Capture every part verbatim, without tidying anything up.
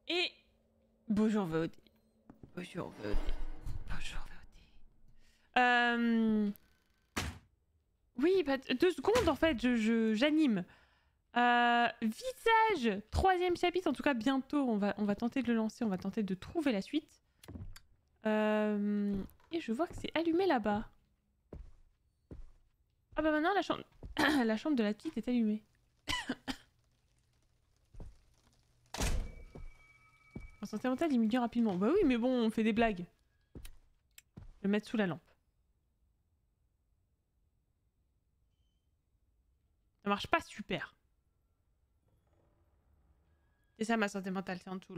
Et bonjour V O D. Bonjour V O D. Bonjour V O D. Euh... Oui, bah, deux secondes en fait, je, je, j'anime. Euh, visage, troisième chapitre, en tout cas bientôt, on va, on va tenter de le lancer, on va tenter de trouver la suite. Euh, et je vois que c'est allumé là-bas. Ah bah maintenant la chambre, la chambre de la petite est allumée. En santé mentale, il mignonne rapidement. Bah oui, mais bon, on fait des blagues. Je vais le mettre sous la lampe. Ça marche pas super. C'est ça ma santé mentale, c'est en dessous là.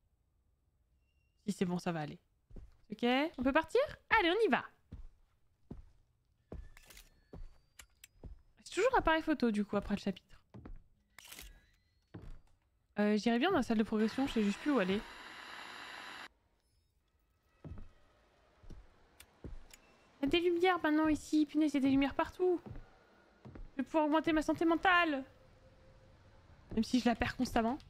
Si c'est bon, ça va aller. Ok, on peut partir? Allez, on y va. C'est toujours l'appareil photo du coup après le chapitre. Euh, J'irais bien dans la salle de progression, je sais juste plus où aller. Il y a des lumières maintenant ici, punaise, il y a des lumières partout. Je vais pouvoir augmenter ma santé mentale. Même si je la perds constamment.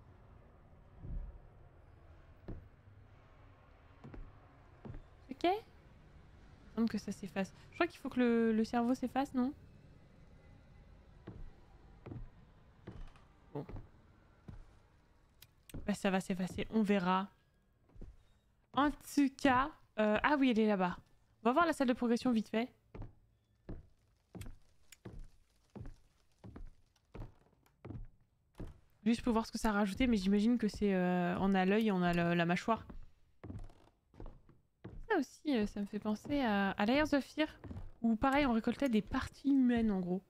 Ok. Il semble que ça s'efface. Je crois qu'il faut que le, le cerveau s'efface, non? Bon. Bah, ça va s'effacer, on verra. En tout cas... Euh... Ah oui, elle est là-bas. On va voir la salle de progression vite fait. Juste pour voir ce que ça a rajouté, mais j'imagine que c'est... Euh... On a l'œil et on a le, la mâchoire. Ça aussi, euh, ça me fait penser à, à Layers of Fear, où pareil, on récoltait des parties humaines en gros.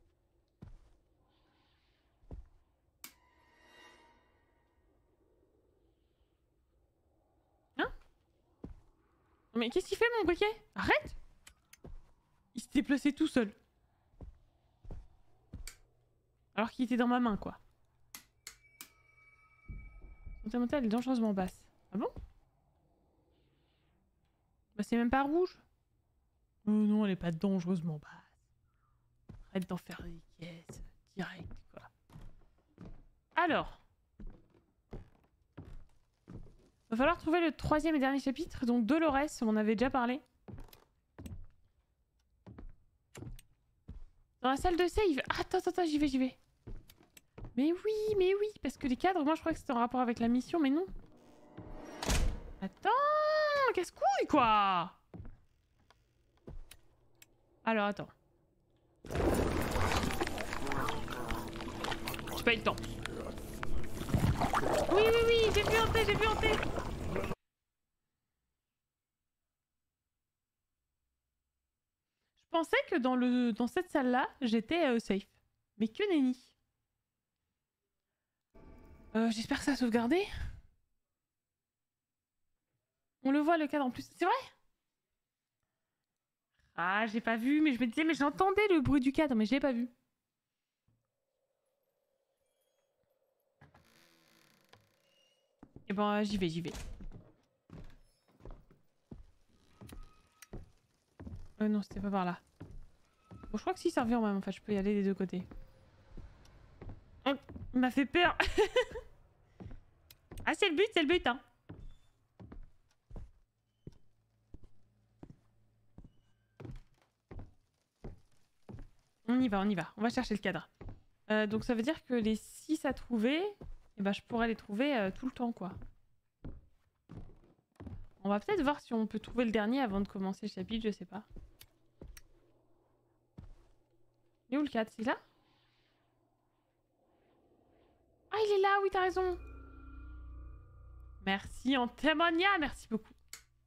Hein? Mais qu'est-ce qu'il fait mon briquet? Arrête! Il s'est déplacé tout seul. Alors qu'il était dans ma main, quoi. Santé mentale est dangereusement basse. Ah bon? Bah c'est même pas rouge. Oh non, elle est pas dangereusement basse. Arrête d'en faire des caisses. Direct, quoi. Alors. Va falloir trouver le troisième et dernier chapitre, donc Dolores, on en avait déjà parlé. Dans la salle de save. Ah, attends, attends, attends, j'y vais, j'y vais. Mais oui, mais oui, parce que les cadres, moi je crois que c'était en rapport avec la mission, mais non. Attends, casse-couille quoi. Alors attends. J'ai pas eu le temps. Oui, oui, oui, j'ai pu hanter, j'ai pu hanter. Je pensais que dans, le, dans cette salle-là, j'étais euh, safe. Mais que nenni. Euh, J'espère que ça a sauvegardé. On le voit le cadre en plus. C'est vrai? Ah, j'ai pas vu, mais je me disais, mais j'entendais le bruit du cadre, mais je l'ai pas vu. Et ben, j'y vais, j'y vais. Euh, non, c'était pas par là. Bon, je crois que si ça revient même, en fait, je peux y aller des deux côtés. Oh, il m'a fait peur. Ah, c'est le but, c'est le but, hein. On y va, on y va. On va chercher le cadre. Euh, donc ça veut dire que les six à trouver, eh ben, je pourrais les trouver euh, tout le temps, quoi. On va peut-être voir si on peut trouver le dernier avant de commencer le chapitre, je sais pas. Il est où le cadre? C'est là? Ah, il est là, oui, t'as raison. Merci, Antémonia, merci beaucoup.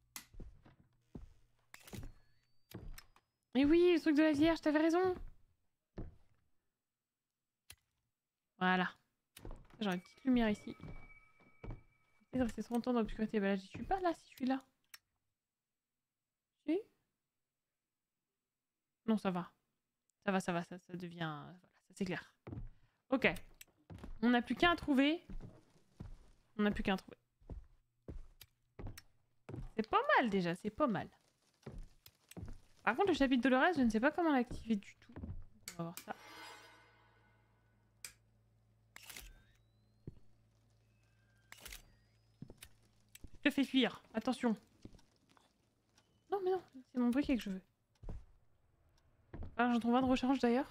Et oui, le truc de la Vierge, t'avais raison. Voilà. J'ai une petite lumière ici. J'ai resté trop longtemps dans l'obscurité. Bah là, j'y suis pas là, si je suis là. Si? Non, ça va. Ça va, ça va, ça, ça devient... Voilà, ça s'éclaire. Ok. On n'a plus qu'un à trouver. On n'a plus qu'un à trouver. C'est pas mal déjà, c'est pas mal. Par contre, le chapitre de Dolores, je ne sais pas comment l'activer du tout. On va voir ça. te fais fuir. Attention. Non, mais non, c'est mon briquet que je veux. Ah, j'en trouve un de rechange d'ailleurs.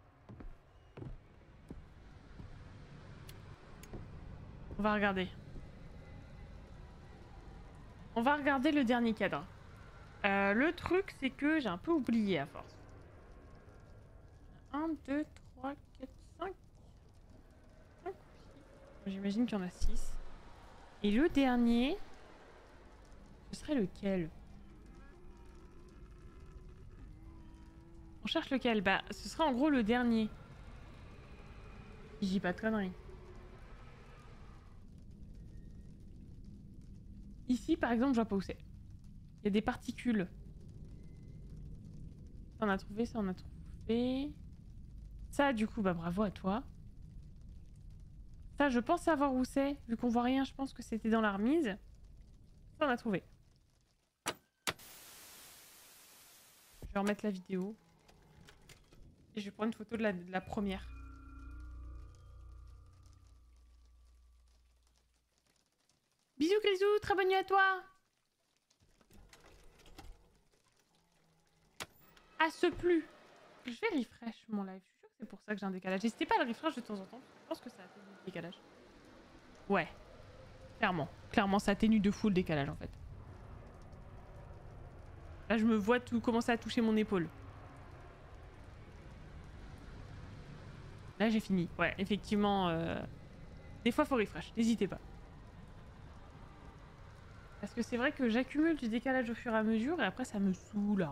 On va regarder. On va regarder le dernier cadre. Euh, le truc, c'est que j'ai un peu oublié à force. un, deux, trois, quatre, cinq. cinq ou six. J'imagine qu'il y en a six. Et le dernier, ce serait lequel? On cherche lequel? Bah, ce serait en gros le dernier. Si je dis pas de conneries. Ici, par exemple, je vois pas où c'est. Il y a des particules. Ça, on a trouvé, ça, on a trouvé. Ça, du coup, bah bravo à toi. Ça, je pense savoir où c'est. Vu qu'on voit rien, je pense que c'était dans la remise. Ça, on a trouvé. Je vais remettre la vidéo. Et je vais prendre une photo de la, de la première. Bisous Grisou, très bonne nuit à toi. À ce plus. Je vais refresh mon live. Je suis sûre que c'est pour ça que j'ai un décalage. N'hésitez pas à le refresh de temps en temps. Je pense que ça atténue le décalage. Ouais. Clairement. Clairement, ça atténue de fou le décalage en fait. Là, je me vois tout commencer à toucher mon épaule. Là, j'ai fini. Ouais, effectivement. Euh... Des fois, faut refresh. N'hésitez pas. Parce que c'est vrai que j'accumule du décalage au fur et à mesure et après, ça me saoule.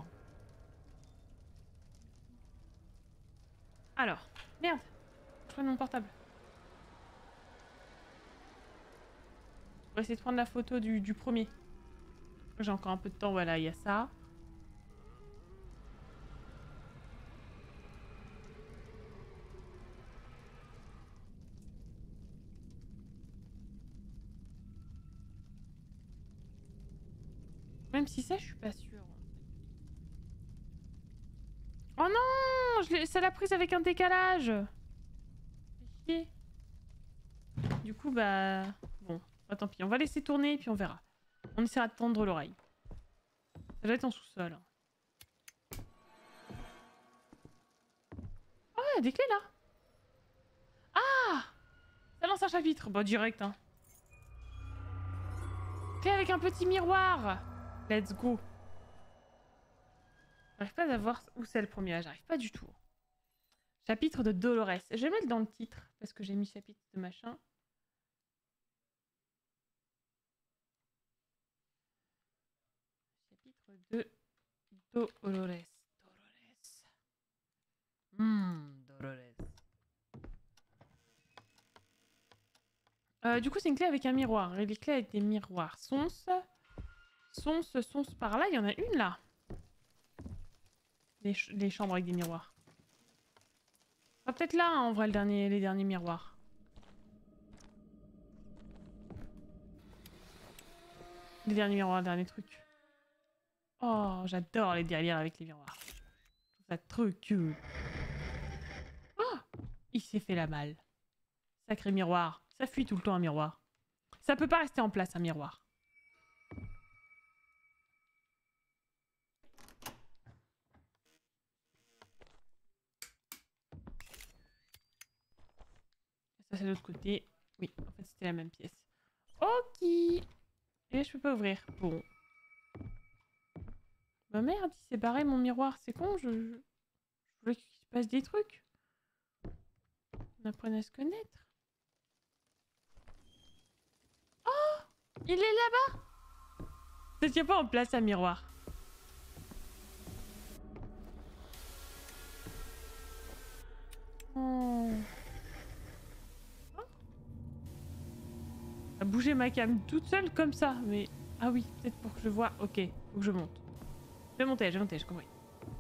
Alors. Merde. Je prends mon portable. On va essayer de prendre la photo du, du premier. J'ai encore un peu de temps. Voilà, il y a ça. Même si ça, je suis pas sûre. Oh non, ça l'a prise avec un décalage. Chier. Du coup, bah... Bon, bah, tant pis. On va laisser tourner et puis on verra. On essaiera de tendre l'oreille. Ça doit être en sous-sol. Oh, il y a des clés là. Ah, ça lance un chapitre. Bon, direct, hein. Clé avec un petit miroir. Let's go. J'arrive pas à voir où c'est le premier. J'arrive pas du tout. Chapitre de Dolores. Je vais mettre dans le titre parce que j'ai mis chapitre de machin. Chapitre de Dolores. Dolores. Hmm, Dolores. Euh, du coup, c'est une clé avec un miroir. Et les clés avec des miroirs. Sonce. Sonce, sonce par là. Il y en a une là. Les, ch les chambres avec des miroirs. Ah, peut-être là, hein, en vrai, le dernier, les derniers miroirs. Les derniers miroirs, le dernier truc. Oh, j'adore les délires avec les miroirs. Je trouve ça trop cute. Oh, il s'est fait la malle. Sacré miroir. Ça fuit tout le temps un miroir. Ça peut pas rester en place un miroir. Ça c'est de l'autre côté. Oui, en fait c'était la même pièce. Ok. Et je peux pas ouvrir. Bon. Bah merde, il s'est barré mon miroir. C'est con, je... je voulais qu'il se passe des trucs. On apprenait à se connaître. Oh, il est là-bas. Ça tient pas en place un miroir. Oh. A bouger ma cam toute seule comme ça, mais... Ah oui, peut-être pour que je vois... Ok, faut que je monte. Je vais monter, je vais monter, j'ai compris.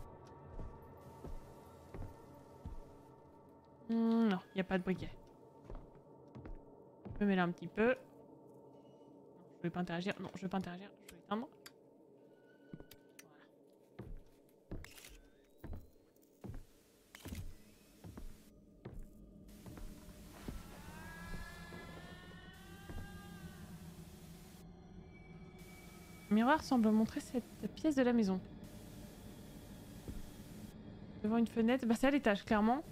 Mmh, non, il n'y a pas de briquet. Je me mets là un petit peu. Non, je vais pas interagir. Non, je vais pas interagir. Je vais éteindre. Le miroir semble montrer cette pièce de la maison. Devant une fenêtre, bah c'est à l'étage clairement.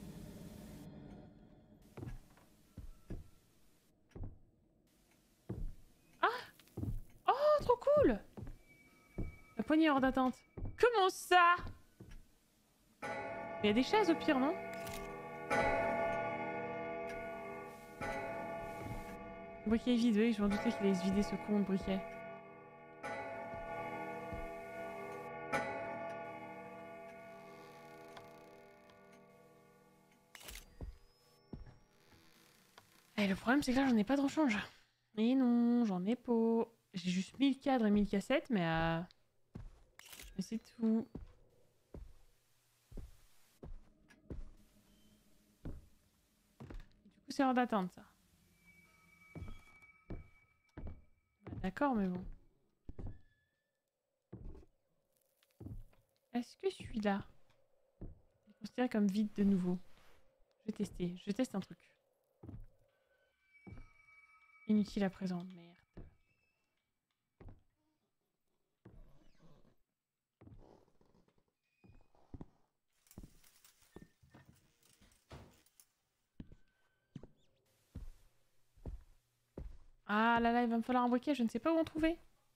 Ah! Oh, trop cool! La poignée hors d'atteinte. Comment ça? Il y a des chaises au pire, non? Le briquet est vide, oui, je m'en doutais qu'il allait se vider ce con de briquet. Et le problème, c'est que là, j'en ai pas de rechange. Mais non, j'en ai pas. J'ai juste mille cadres et mille cassettes, mais, euh... mais c'est tout. Du coup, c'est hors d'atteinte, ça. Bah, d'accord, mais bon. Est-ce que celui-là est considéré comme vide de nouveau? Je vais tester. Je teste un truc. Inutile à présent. Merde. Ah là là, il va me falloir un briquet. Je ne sais pas où en trouver.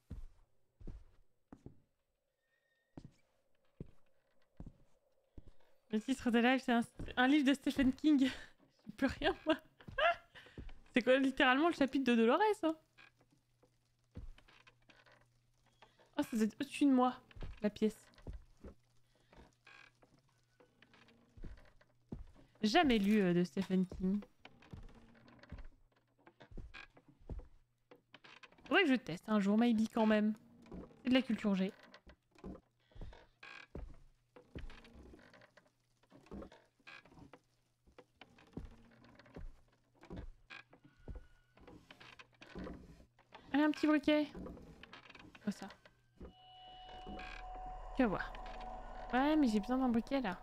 Le titre de live, c'est un, un livre de Stephen King. J'ai plus rien, moi. C'est quoi, littéralement, le chapitre de Dolores, hein? Oh, ça doit être au-dessus de moi, la pièce. Jamais lu euh, de Stephen King. Faudrait que je teste un jour, maybe quand même. C'est de la culture G. Allez, un petit briquet. Quoi ça? Tu vas voir. Ouais, mais j'ai besoin d'un briquet là.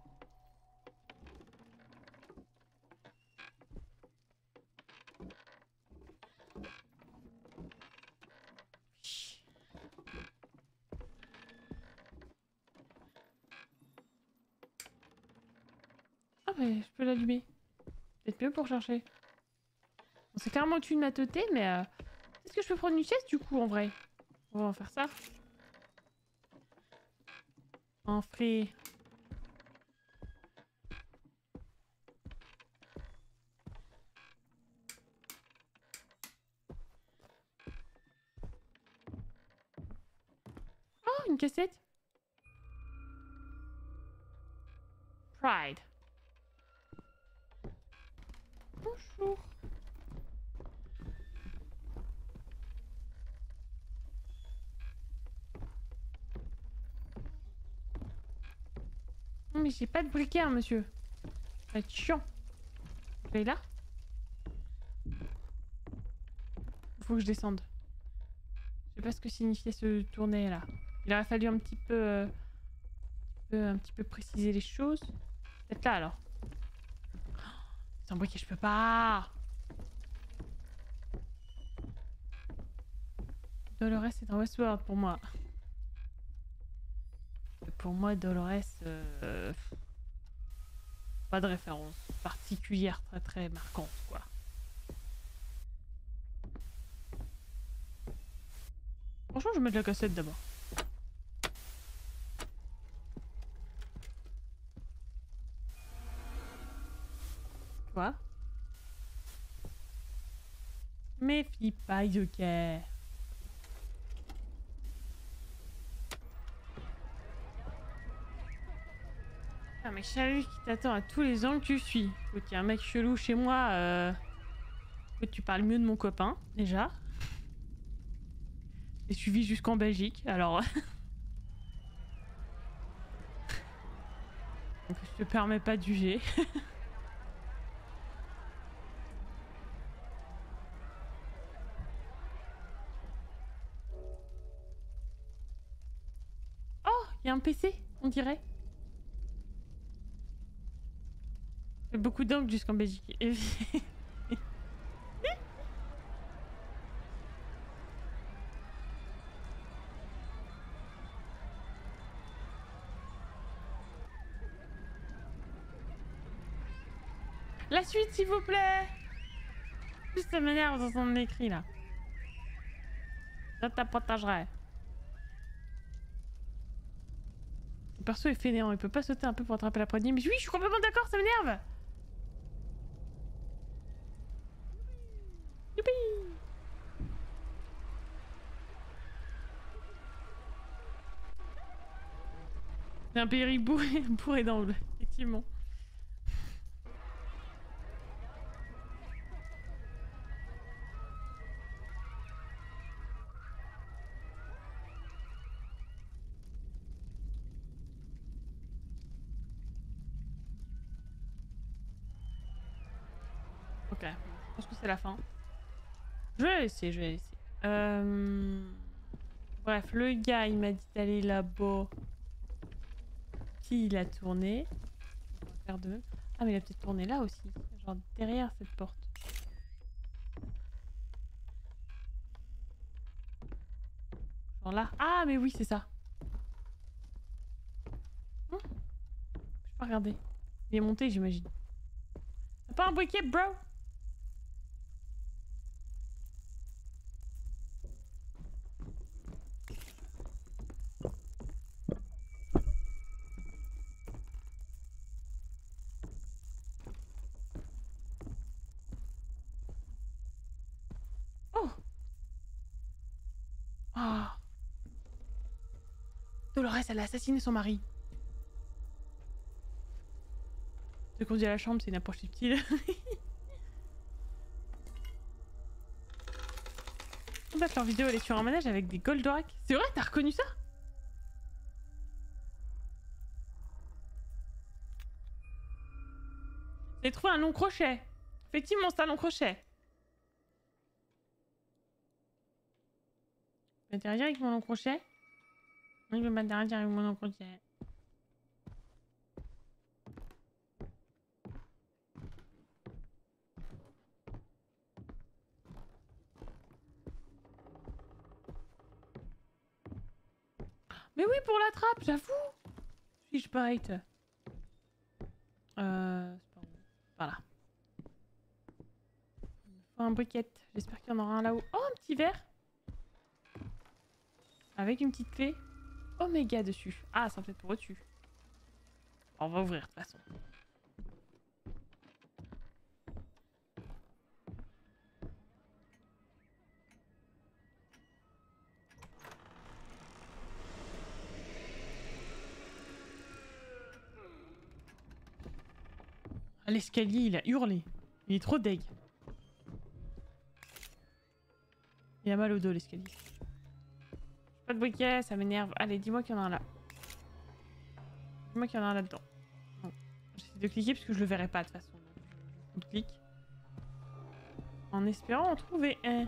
Ah, mais je peux l'allumer. Peut-être mieux pour chercher. Bon, c'est clairement au-dessus de ma teuté, mais euh... est-ce que je peux prendre une chaise du coup en vrai? On va en faire ça. En frais. Oh, une cassette. Pride. Bonjour. Non mais j'ai pas de briquet, hein, monsieur. Ça va être chiant. Vous allez là? Faut que je descende. Je sais pas ce que signifiait ce tourner là. Il aurait fallu un petit peu, euh, un petit peu, un petit peu préciser les choses. Peut-être là alors. C'est un briquet, je peux pas. Dolores c'est dans Westworld pour moi. Pour moi, Dolores, euh, pas de référence particulière très très marquante quoi. Franchement, je vais mettre la cassette d'abord. Quoi? Méfie pas, Yoker. Un mec chelou qui t'attend à tous les angles que tu suis. Faut qu'il y ait un mec chelou chez moi. Euh... Faut que tu parles mieux de mon copain, déjà. J'ai suivi jusqu'en Belgique, alors... Donc je te permets pas de juger. Oh, il y a un P C, on dirait. Beaucoup d'angles jusqu'en Belgique. La suite, s'il vous plaît. Juste ça m'énerve dans son écrit là. Je t'apporterai. Le perso est fainéant, il peut pas sauter un peu pour attraper la poignée. Mais oui, je suis complètement d'accord, ça m'énerve. Youpi. C'est un péri bourré, bourré d'angles, effectivement. Ok, je pense que c'est la fin. Je vais laisser, je vais laisser. Euh... Bref, le gars, il m'a dit d'aller là-bas. Qui il a tourné. On va faire deux. Ah, mais il a peut-être tourné là aussi. Genre derrière cette porte. Genre là. Ah, mais oui, c'est ça. Hum, je peux pas regarder. Il est monté, j'imagine. T'as pas un briquet, bro? Oh! Ah! Dolores, elle a assassiné son mari. Se conduire à la chambre, c'est une approche subtile. En fait, leur vidéo, elle est sur un manège avec des Goldorak. C'est vrai, t'as reconnu ça? J'ai trouvé un long crochet. Effectivement, c'est un long crochet. Je vais interagir avec mon long crochet. Oui, je vais m'interagir avec mon long crochet. Mais oui, pour la trappe, j'avoue. Suis-je bête? Euh... C'est pas bon. Voilà. Il me faut un briquet. J'espère qu'il y en aura un là-haut. Oh, un petit verre. Avec une petite clé. Oméga dessus. Ah, c'est peut-être pour au-dessus. On va ouvrir de toute façon. À l'escalier, il a hurlé. Il est trop deg. Il a mal au dos, l'escalier. Pas de briquet, ça m'énerve. Allez, dis-moi qu'il y en a un là. Dis-moi qu'il y en a un là-dedans. Bon. J'essaie de cliquer parce que je le verrai pas de toute façon. Donc je, je clique. En espérant en trouver un.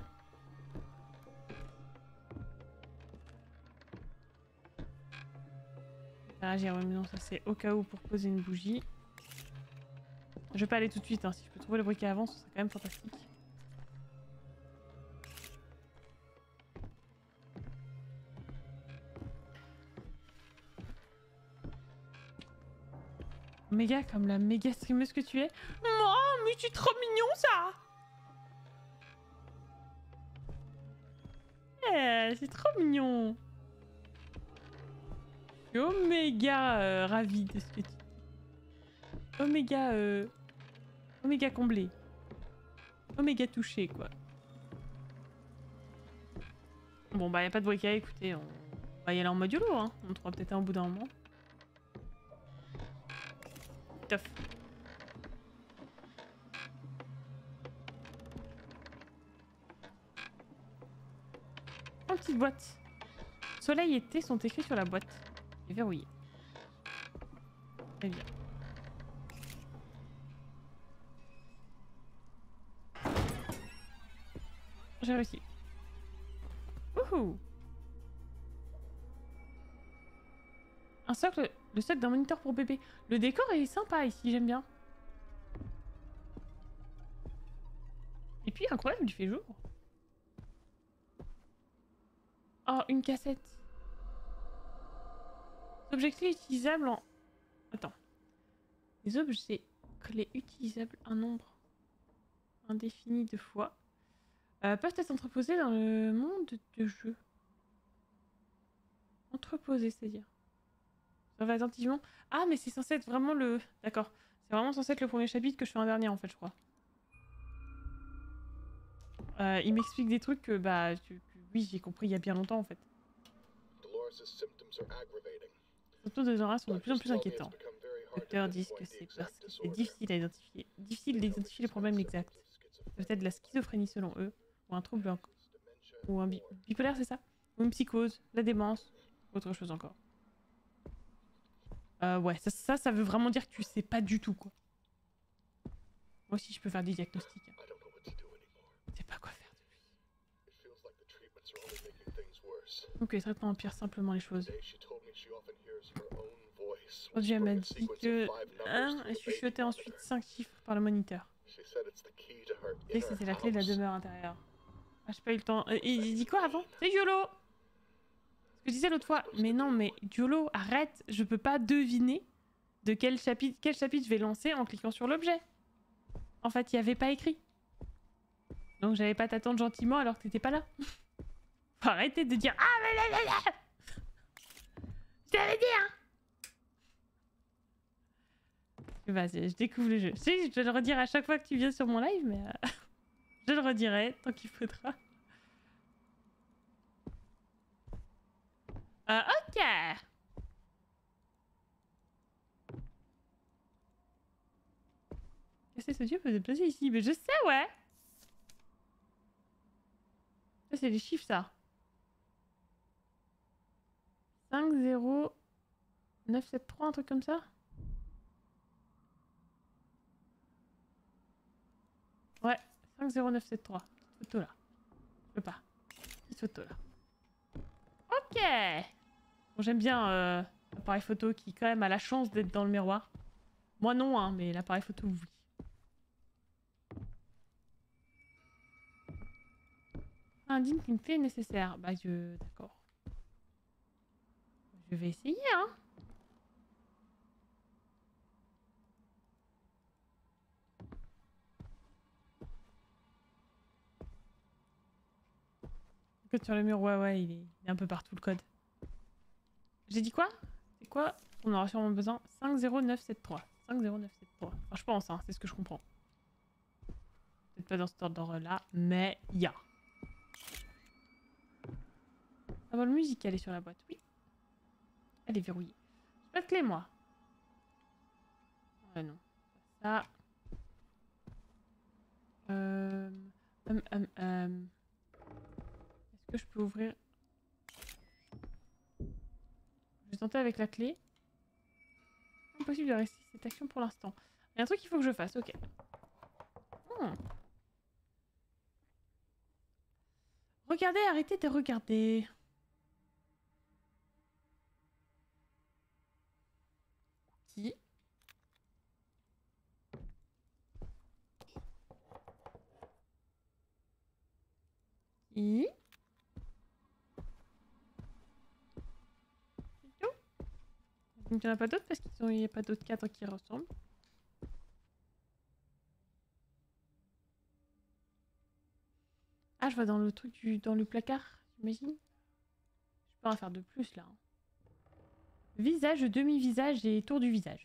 Ah, j'ai remis non, ça c'est au cas où pour poser une bougie. Je vais pas aller tout de suite, hein. Si je peux trouver le briquet avant, ce serait quand même fantastique. Méga comme la méga streameuse que tu es. Oh, mais c'est trop mignon ça. Yeah, c'est trop mignon. Je suis oméga euh, ravie de ce que tu dis. Oméga euh... Oméga comblé. Oméga touché quoi. Bon bah y a pas de briquet, écoutez, on va y aller en mode YOLO, hein. On trouvera peut-être un au bout d'un moment. Tof. Une petite boîte. Soleil et thé sont écrits sur la boîte. Et verrouillé. Très bien. J'ai réussi. Wouhou! Un socle, le socle d'un moniteur pour bébé. Le décor est sympa ici, j'aime bien. Et puis incroyable, il fait jour. Oh, une cassette. Objets clés utilisables en... Attends. Les objets Clés utilisables un nombre indéfini de fois. Euh, peuvent être entreposées dans le monde de jeu. Entreposées, c'est-à-dire. Ça va attentivement. Ah, mais c'est censé être vraiment le... D'accord. C'est vraiment censé être le premier chapitre que je fais un dernier, en fait, je crois. Euh, il m'explique des trucs que, bah... Que, que, oui, j'ai compris il y a bien longtemps, en fait. Les symptômes de Dolores sont de plus en plus inquiétants. Les docteurs disent que c'est parce que c'est difficile à identifier. Difficile d'identifier les problèmes exacts. C'est peut-être de la schizophrénie selon eux, ou un trouble en... ou un bi... bipolaire, c'est ça? Ou une psychose, la démence, autre chose encore. Euh, ouais, ça, ça, ça veut vraiment dire que tu sais pas du tout, quoi. Moi aussi, je peux faire des diagnostics. Hein. Je sais pas quoi faire depuis. Ok, le traitement empire simplement les choses. Aujourd'hui, elle m'a dit que... Hein, elle chuchotait ensuite cinq chiffres par le moniteur. Et que c'était la clé de la demeure intérieure. Ah, j'ai pas eu le temps. Euh, il dit quoi avant? C'est YOLO! Ce que je disais l'autre fois. Mais non, mais YOLO, arrête! Je peux pas deviner de quel chapitre, quel chapitre je vais lancer en cliquant sur l'objet. En fait, il y avait pas écrit. Donc j'allais pas t'attendre gentiment alors que t'étais pas là. Faut arrêter de dire ah mais là là là. Je t'avais dit hein. Vas-y, je découvre le jeu. Si, je vais le redire à chaque fois que tu viens sur mon live, mais euh, je le redirai tant qu'il faudra. Euh, ok. Casser ce dieu peut se déplacer ici, mais je sais ouais. Ça c'est les chiffres ça. cinq zéro neuf sept trois, un truc comme ça. Ouais, cinq zéro neuf sept trois. Petite photo là. Je peux pas. Petite photo là. Ok. Bon, j'aime bien euh, l'appareil photo qui quand même a la chance d'être dans le miroir. Moi non, hein, mais l'appareil photo oui. Indigne qu'une clé est nécessaire. Bah je... D'accord. Je vais essayer, hein. Le code sur le mur, ouais, ouais, il est, il est un peu partout le code. J'ai dit quoi? C'est quoi? On aura sûrement besoin. cinq zéro neuf sept trois. cinq zéro neuf sept trois. Enfin, je pense, hein, c'est ce que je comprends. Peut-être pas dans cet ordre-là, mais il y a. Ah bon, le musical est sur la boîte, oui. Elle est verrouillée. J'ai pas de clé, moi. Ouais, non. Ça. Euh... Hum, hum, hum. Est-ce que je peux ouvrir? Je vais tenter avec la clé. Impossible de réussir cette action pour l'instant. Il y a un truc qu'il faut que je fasse, ok. Hmm. Regardez, arrêtez de regarder. Qui? Qui? C'est tout? Donc il n'y en a pas d'autres parce qu'il n'y a pas d'autres cadres qui ressemblent. Ah, je vois dans le truc du... dans le placard, j'imagine. Je peux en faire de plus là. Visage, demi-visage et tour du visage.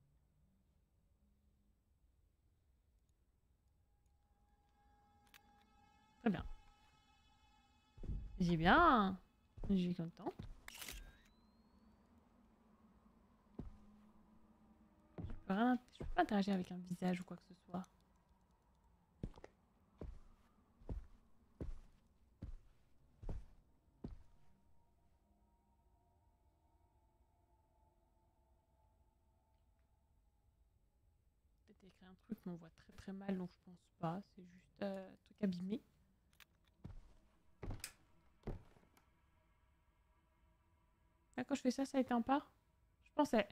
Très bien. J'ai bien. J'ai contente. Je peux, rien... je peux pas interagir avec un visage ou quoi que ce soit. Peut-être écrire un truc, mais on voit très très mal, donc je pense pas. C'est juste euh, un truc abîmé. Là, quand je fais ça, ça a été un pas? Je pensais.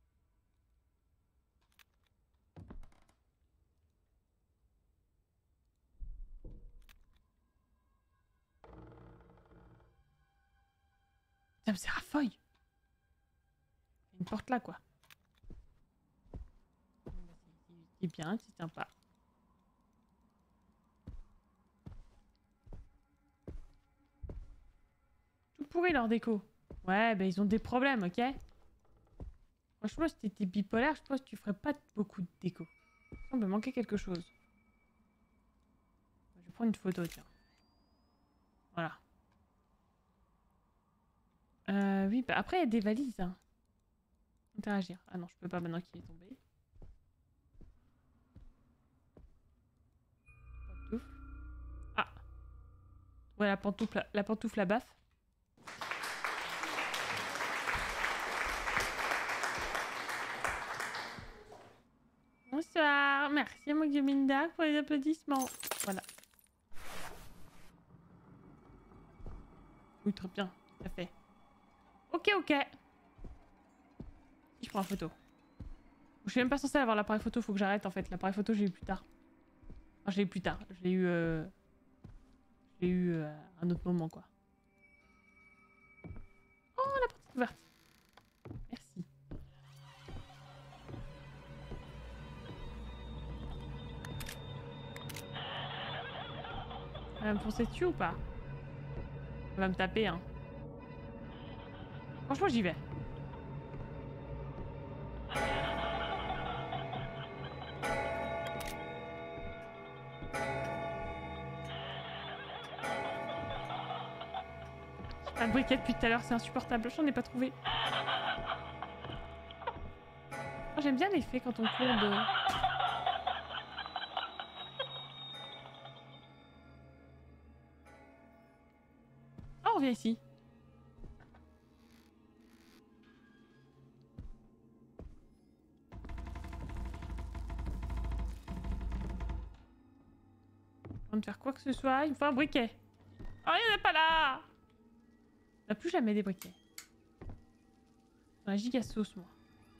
Putain, mais c'est Rafoy! Il y a une porte là, quoi. Il C'est bien, c'est sympa. Tout pourri leur déco. Ouais, bah ils ont des problèmes, ok? Franchement, si t'étais bipolaire, je pense que tu ferais pas beaucoup de déco. Il semble manquer quelque chose. Je vais prendre une photo, tiens. Voilà. Euh, oui, bah après, il y a des valises. Hein. Interagir. Ah non, je peux pas maintenant qu'il est tombé. Pantoufle. Ah. Ouais, la pantoufle, la pantoufle à baffe. Bonsoir. Merci à Moguminda pour les applaudissements. Voilà. Oui, très bien. Tout à fait. Ok, ok. Je prends la photo. Je suis même pas censée avoir l'appareil photo, faut que j'arrête en fait. L'appareil photo, j'ai eu plus tard. Enfin, je l'ai eu plus tard. Je l'ai eu. Euh... Je l'ai eu euh, à un autre moment, quoi. Oh, la porte est ouverte. Merci. Elle va me foncer dessus ou pas? Elle va me taper, hein. Franchement, j'y vais. Pas de briquet depuis tout à l'heure, c'est insupportable. J'en ai pas trouvé. Oh, j'aime bien l'effet quand on court de... Oh, on vient ici. Avant de faire quoi que ce soit, il me faut un briquet. Oh, il n'y en a pas là! On n'a plus jamais des briquets. Dans la giga sauce, moi.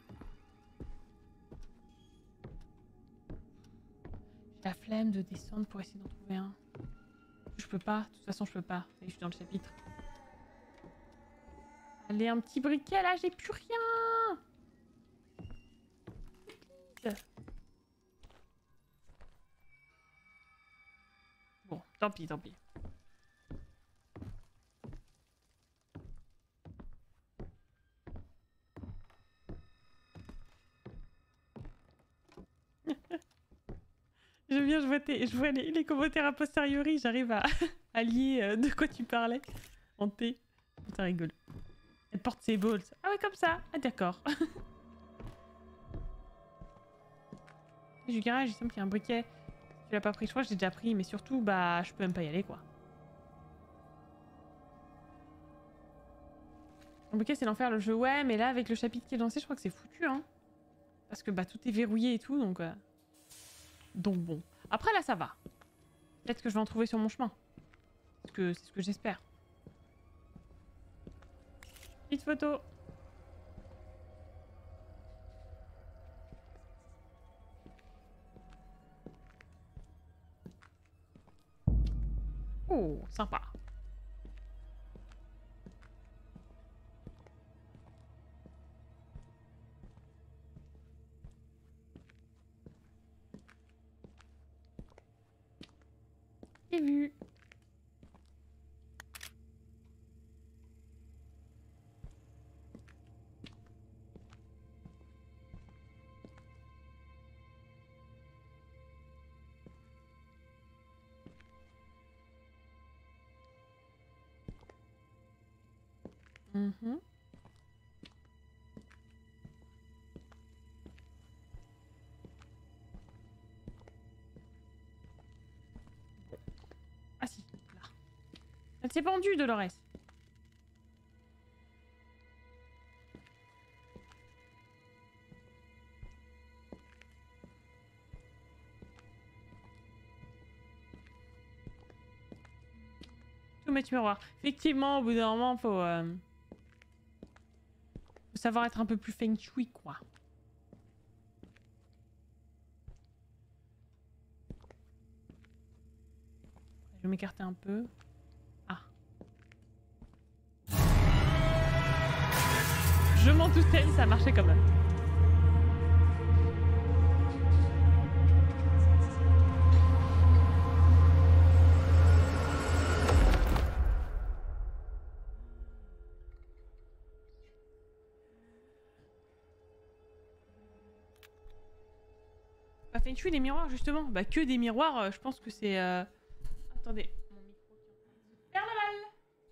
J'ai la flemme de descendre pour essayer d'en trouver un. Je peux pas, de toute façon, je peux pas. Je suis dans le chapitre. Allez, un petit briquet là, j'ai plus rien! Bon, tant pis, tant pis. Je viens, je vois, tes, je vois les, les commentaires a posteriori, j'arrive à, à lier euh, de quoi tu parlais en T. Ça rigole. Elle porte ses balls. Ah ouais, comme ça. Ah d'accord. Du garage, il semble qu'il y a un briquet. Tu l'as pas pris, je crois que j'ai déjà pris, mais surtout, bah, je peux même pas y aller, quoi. Un briquet, c'est l'enfer, le jeu. Ouais, mais là, avec le chapitre qui est lancé, je crois que c'est foutu, hein. Parce que, bah, tout est verrouillé et tout, donc... Euh... Donc bon. Après là ça va. Peut-être que je vais en trouver sur mon chemin. C'est ce que, c'est ce que j'espère. Petite photo. Oh, sympa. J'ai vu. Mm-hmm. Ah si, là. Elle s'est pendue, Dolores. Tout mettre miroir. Effectivement, au bout d'un moment, faut, euh... faut savoir être un peu plus feng shui, quoi. Je vais m'écarter un peu. Ah. Je m'en doutais, ça marchait quand même. feng shui des miroirs justement. Bah que des miroirs, euh, je pense que c'est... Euh... Attendez. Mon micro qui est en train de se faire la balle.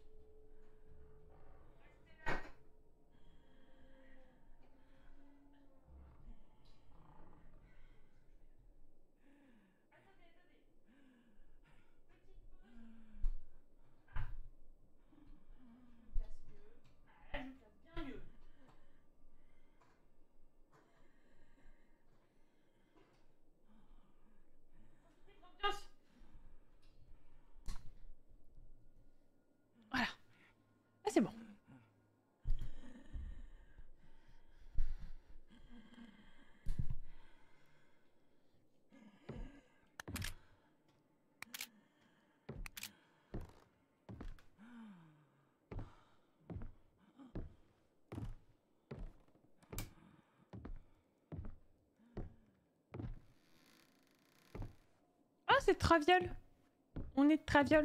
Voilà. Ah c'est bon. Ah c'est Traviole. On est de Traviole.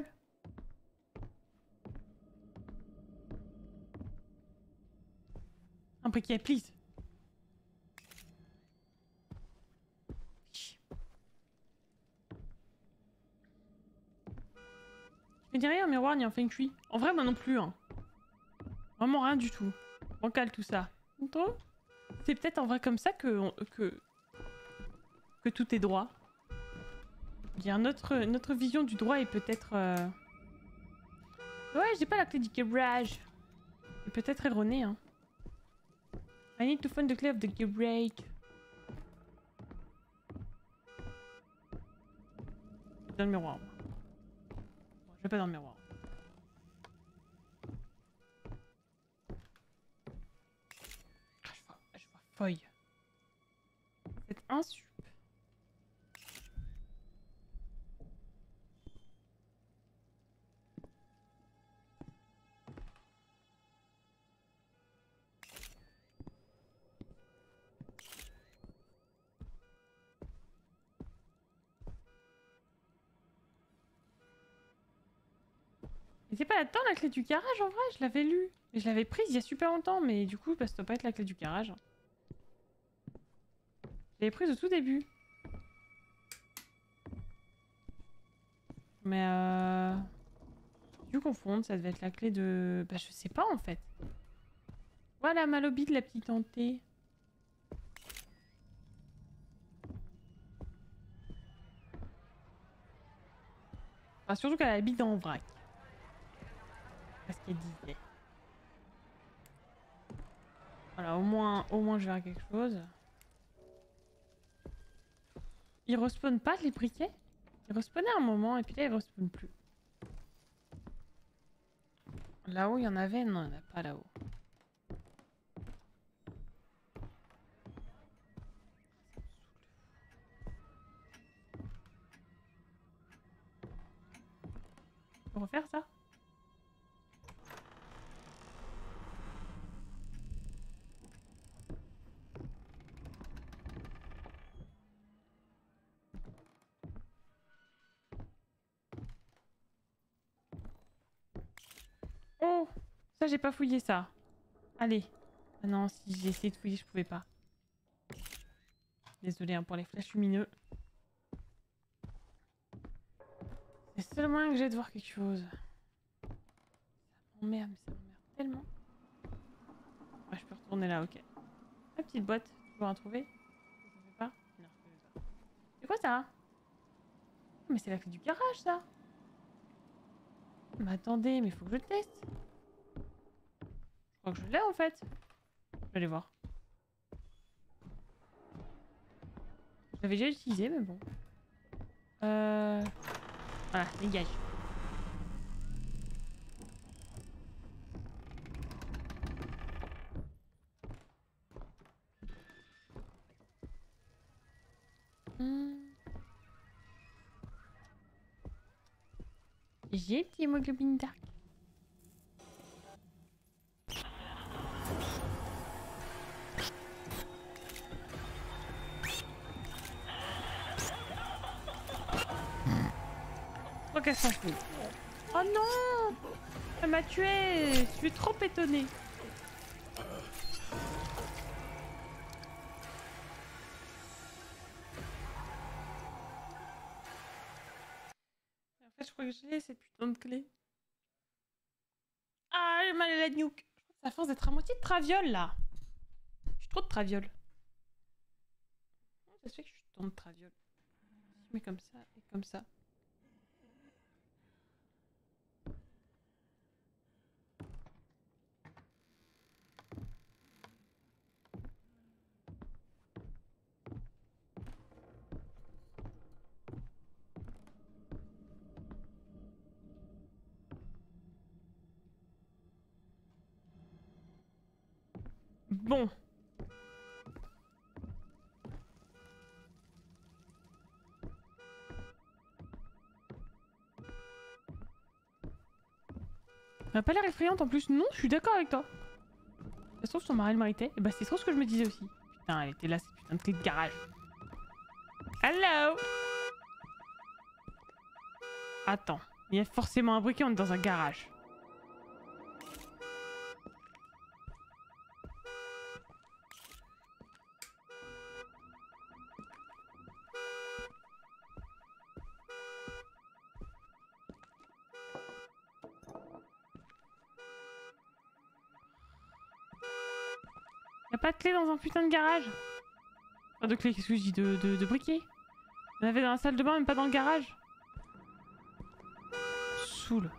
Un briquet, please. Je dis rien en miroir ni en feng shui. En vrai, moi non plus. Hein. Vraiment rien du tout. Bancal tout ça. C'est peut-être en vrai comme ça que, que, que tout est droit. Dire notre, notre vision du droit est peut-être... Euh... Ouais, j'ai pas la clé du garage. C'est peut-être erroné, hein. I need to find the key of the garage. Dans le miroir. Bon, je vais pas dans le miroir. Ah, je vois, je vois feuille. C'est insup. C'est pas là-dedans la clé du garage en vrai, je l'avais lu. Et je l'avais prise il y a super longtemps, mais du coup, bah, ça doit pas être la clé du garage. Je l'avais prise au tout début. Mais euh... j'ai dû confondre, ça devait être la clé de... Bah je sais pas en fait. Voilà ma lobby de la petite hantée. Enfin, surtout qu'elle habite en vrac. Parce qu'elle disait. Voilà, au moins, au moins je verrai quelque chose. Ils respawnent pas les briquets? Ils respawnaient un moment et puis là ils respawnent plus. Là-haut il y en avait? Non, il n'y en a pas là-haut. On peut refaire ça? Oh! Ça j'ai pas fouillé ça. Allez. Ah non, si j'ai essayé de fouiller je pouvais pas. Désolée hein, pour les flashs lumineux. C'est le seul moyen que j'ai de voir quelque chose. Ça m'emmerde, mais ça m'emmerde tellement. Ouais, je peux retourner là, ok. La petite boîte, toujours à trouver. Ça fait pas? Non, ça fait pas. C'est quoi ça? Mais c'est la clé du garage ça! Mais attendez, mais faut que je le teste. Je crois que je l'ai en fait. Je vais aller voir. Je l'avais déjà utilisé, mais bon. Euh... Voilà, dégage. Hmm. J'ai petit hémoglobine dark. Oh, qu'elle s'en fout. Oh non! Elle m'a tué! Je suis trop étonnée. que je l'ai cette putain de clé. Ah, j'ai mal à la nuque. C'est à force d'être à moitié de traviole là. Je suis trop de traviole. Ça se fait que je suis tant de traviole. Je mets comme ça et comme ça. Bon. Elle a pas l'air effrayante en plus. Non, je suis d'accord avec toi. Ça se trouve, son mari le méritait. Et bah, c'est trop ce que je me disais aussi. Putain, elle était là, cette putain de clé de garage. Hello. Attends. Il y a forcément un briquet, on est dans un garage. Y'a pas de clé dans un putain de garage? Pas de clé, qu'est-ce que je dis? De, de, de briquet? On avait dans la salle de bain, même pas dans le garage? Saoule.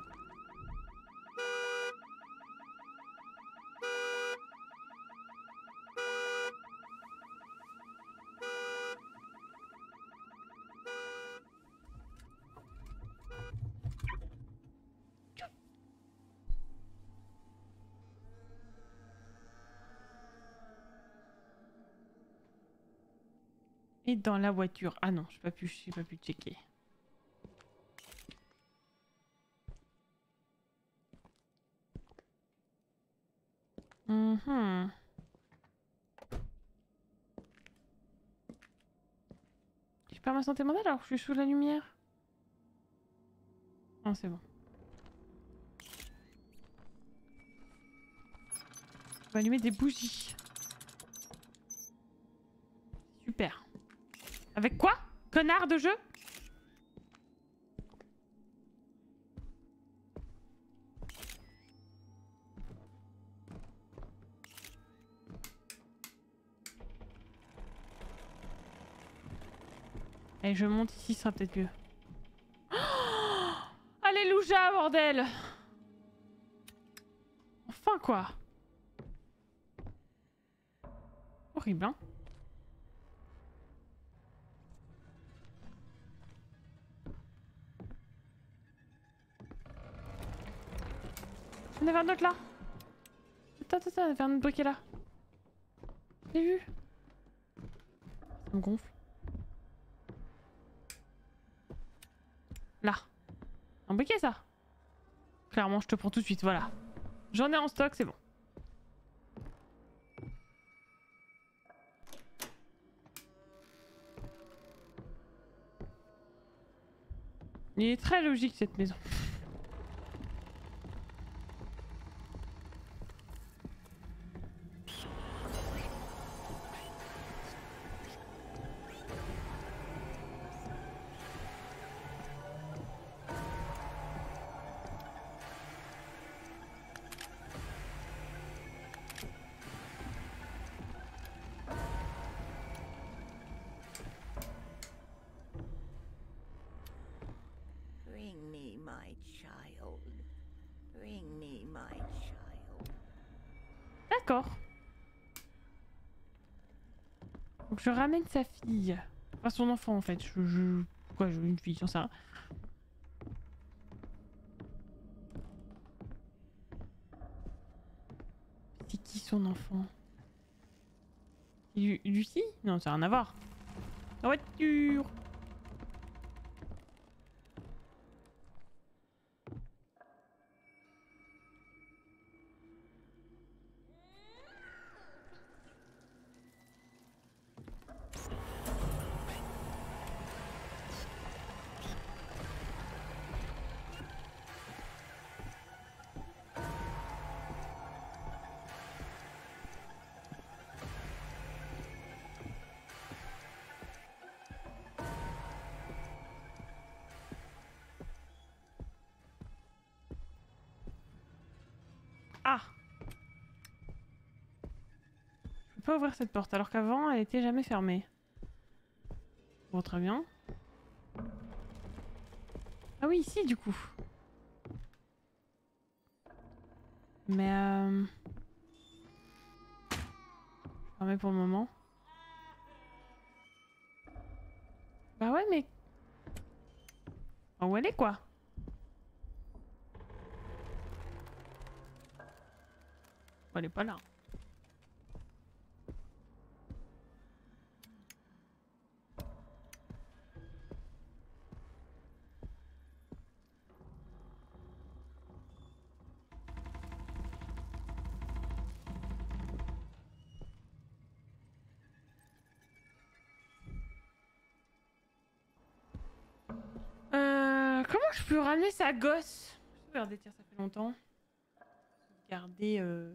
Et dans la voiture. Ah non, j'ai pas pu, j'ai pas pu checker. Mhm. Je perds ma santé mentale alors que je suis sous la lumière. Non, c'est bon. On va allumer des bougies. Super. Avec quoi? Connard de jeu? Allez, je monte ici, ça sera peut-être mieux. Oh, alléluia, bordel! Enfin, quoi? Horrible, hein? On avait un autre là. Attends, attends, attends, on avait un autre briquet là. J'ai vu. Ça me gonfle. Là. Un briquet ça. Clairement, je te prends tout de suite, voilà. J'en ai en stock, c'est bon. Il est très logique cette maison. D'accord. Donc je ramène sa fille. Enfin son enfant en fait. Je... je... Quoi, je veux une fille, j'en sais rien. C'est qui son enfant? Lu Lucie? Non, ça n'a rien à voir. La voiture! Ah! Je peux pas ouvrir cette porte alors qu'avant elle était jamais fermée. Bon, très bien. Ah oui, ici du coup. Mais euh... fermé pour le moment. Bah ouais, mais... Ah, où elle est quoi? Elle est pas là. Euh, comment je peux ramener sa gosse? Regardez, tiens, ça fait longtemps. Sauvegarder. Euh...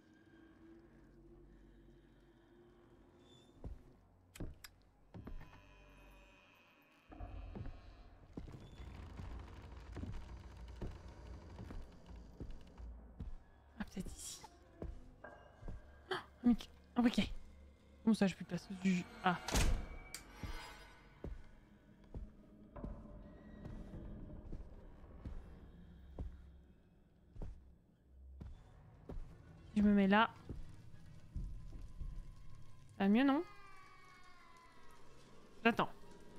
Ah, peut-être ici. Ah, ok. Ah, ok. Comment ça, j'ai plus de place du. Ah. Je me mets là. Ça va mieux, non? J'attends.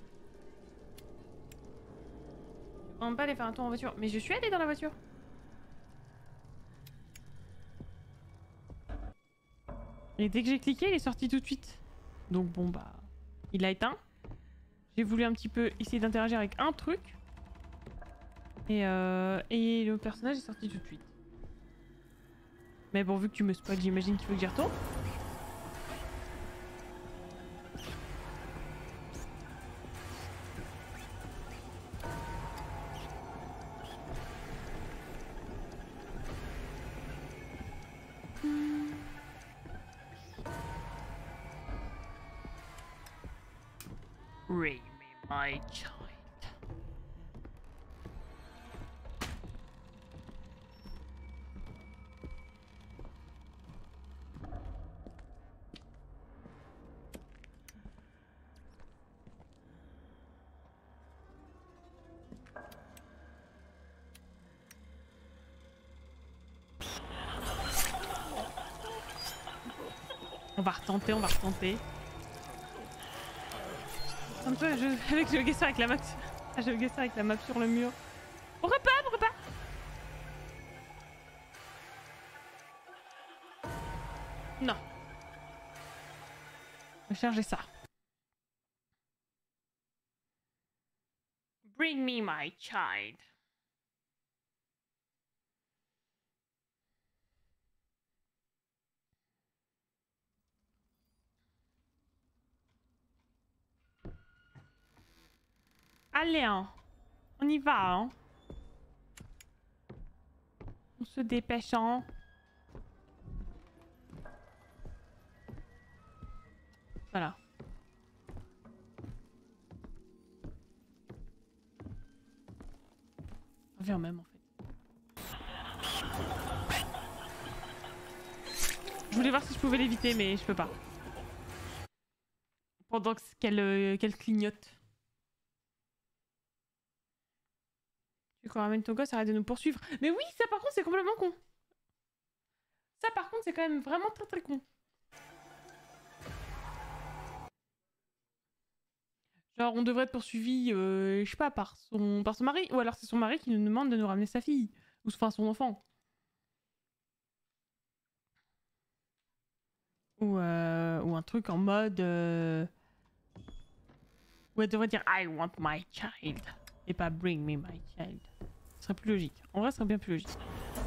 On peut pas aller faire un tour en voiture. Mais je suis allée dans la voiture. Et dès que j'ai cliqué, il est sorti tout de suite. Donc bon bah... Il a éteint. J'ai voulu un petit peu essayer d'interagir avec un truc. Et, euh... Et le personnage est sorti tout de suite. Mais bon, vu que tu me spoil, j'imagine qu'il faut que j'y retourne. Bring me my child. On va retenter, on va retenter. Un peu je, avec je ça avec la map. Ah, je ça avec la map sur le mur. On repart, on repart. Non. On va charger ça. Bring me my child. Allez, hein. On y va, hein. On se dépêche, hein. Voilà. On vient même, en fait. Je voulais voir si je pouvais l'éviter, mais je peux pas. Pendant qu'elle euh, qu'elle clignote. Tu qu'on ramène ton gosse, arrête de nous poursuivre. Mais oui, ça par contre, c'est complètement con. Ça par contre, c'est quand même vraiment très très con. Genre, on devrait être poursuivi, euh, je sais pas, par son, par son mari. Ou alors c'est son mari qui nous demande de nous ramener sa fille. Ou enfin son enfant. Ou, euh, ou un truc en mode... Euh... Où elle devrait dire I want my child. Et pas bring me my child. Ce serait plus logique. En vrai, ce serait bien plus logique.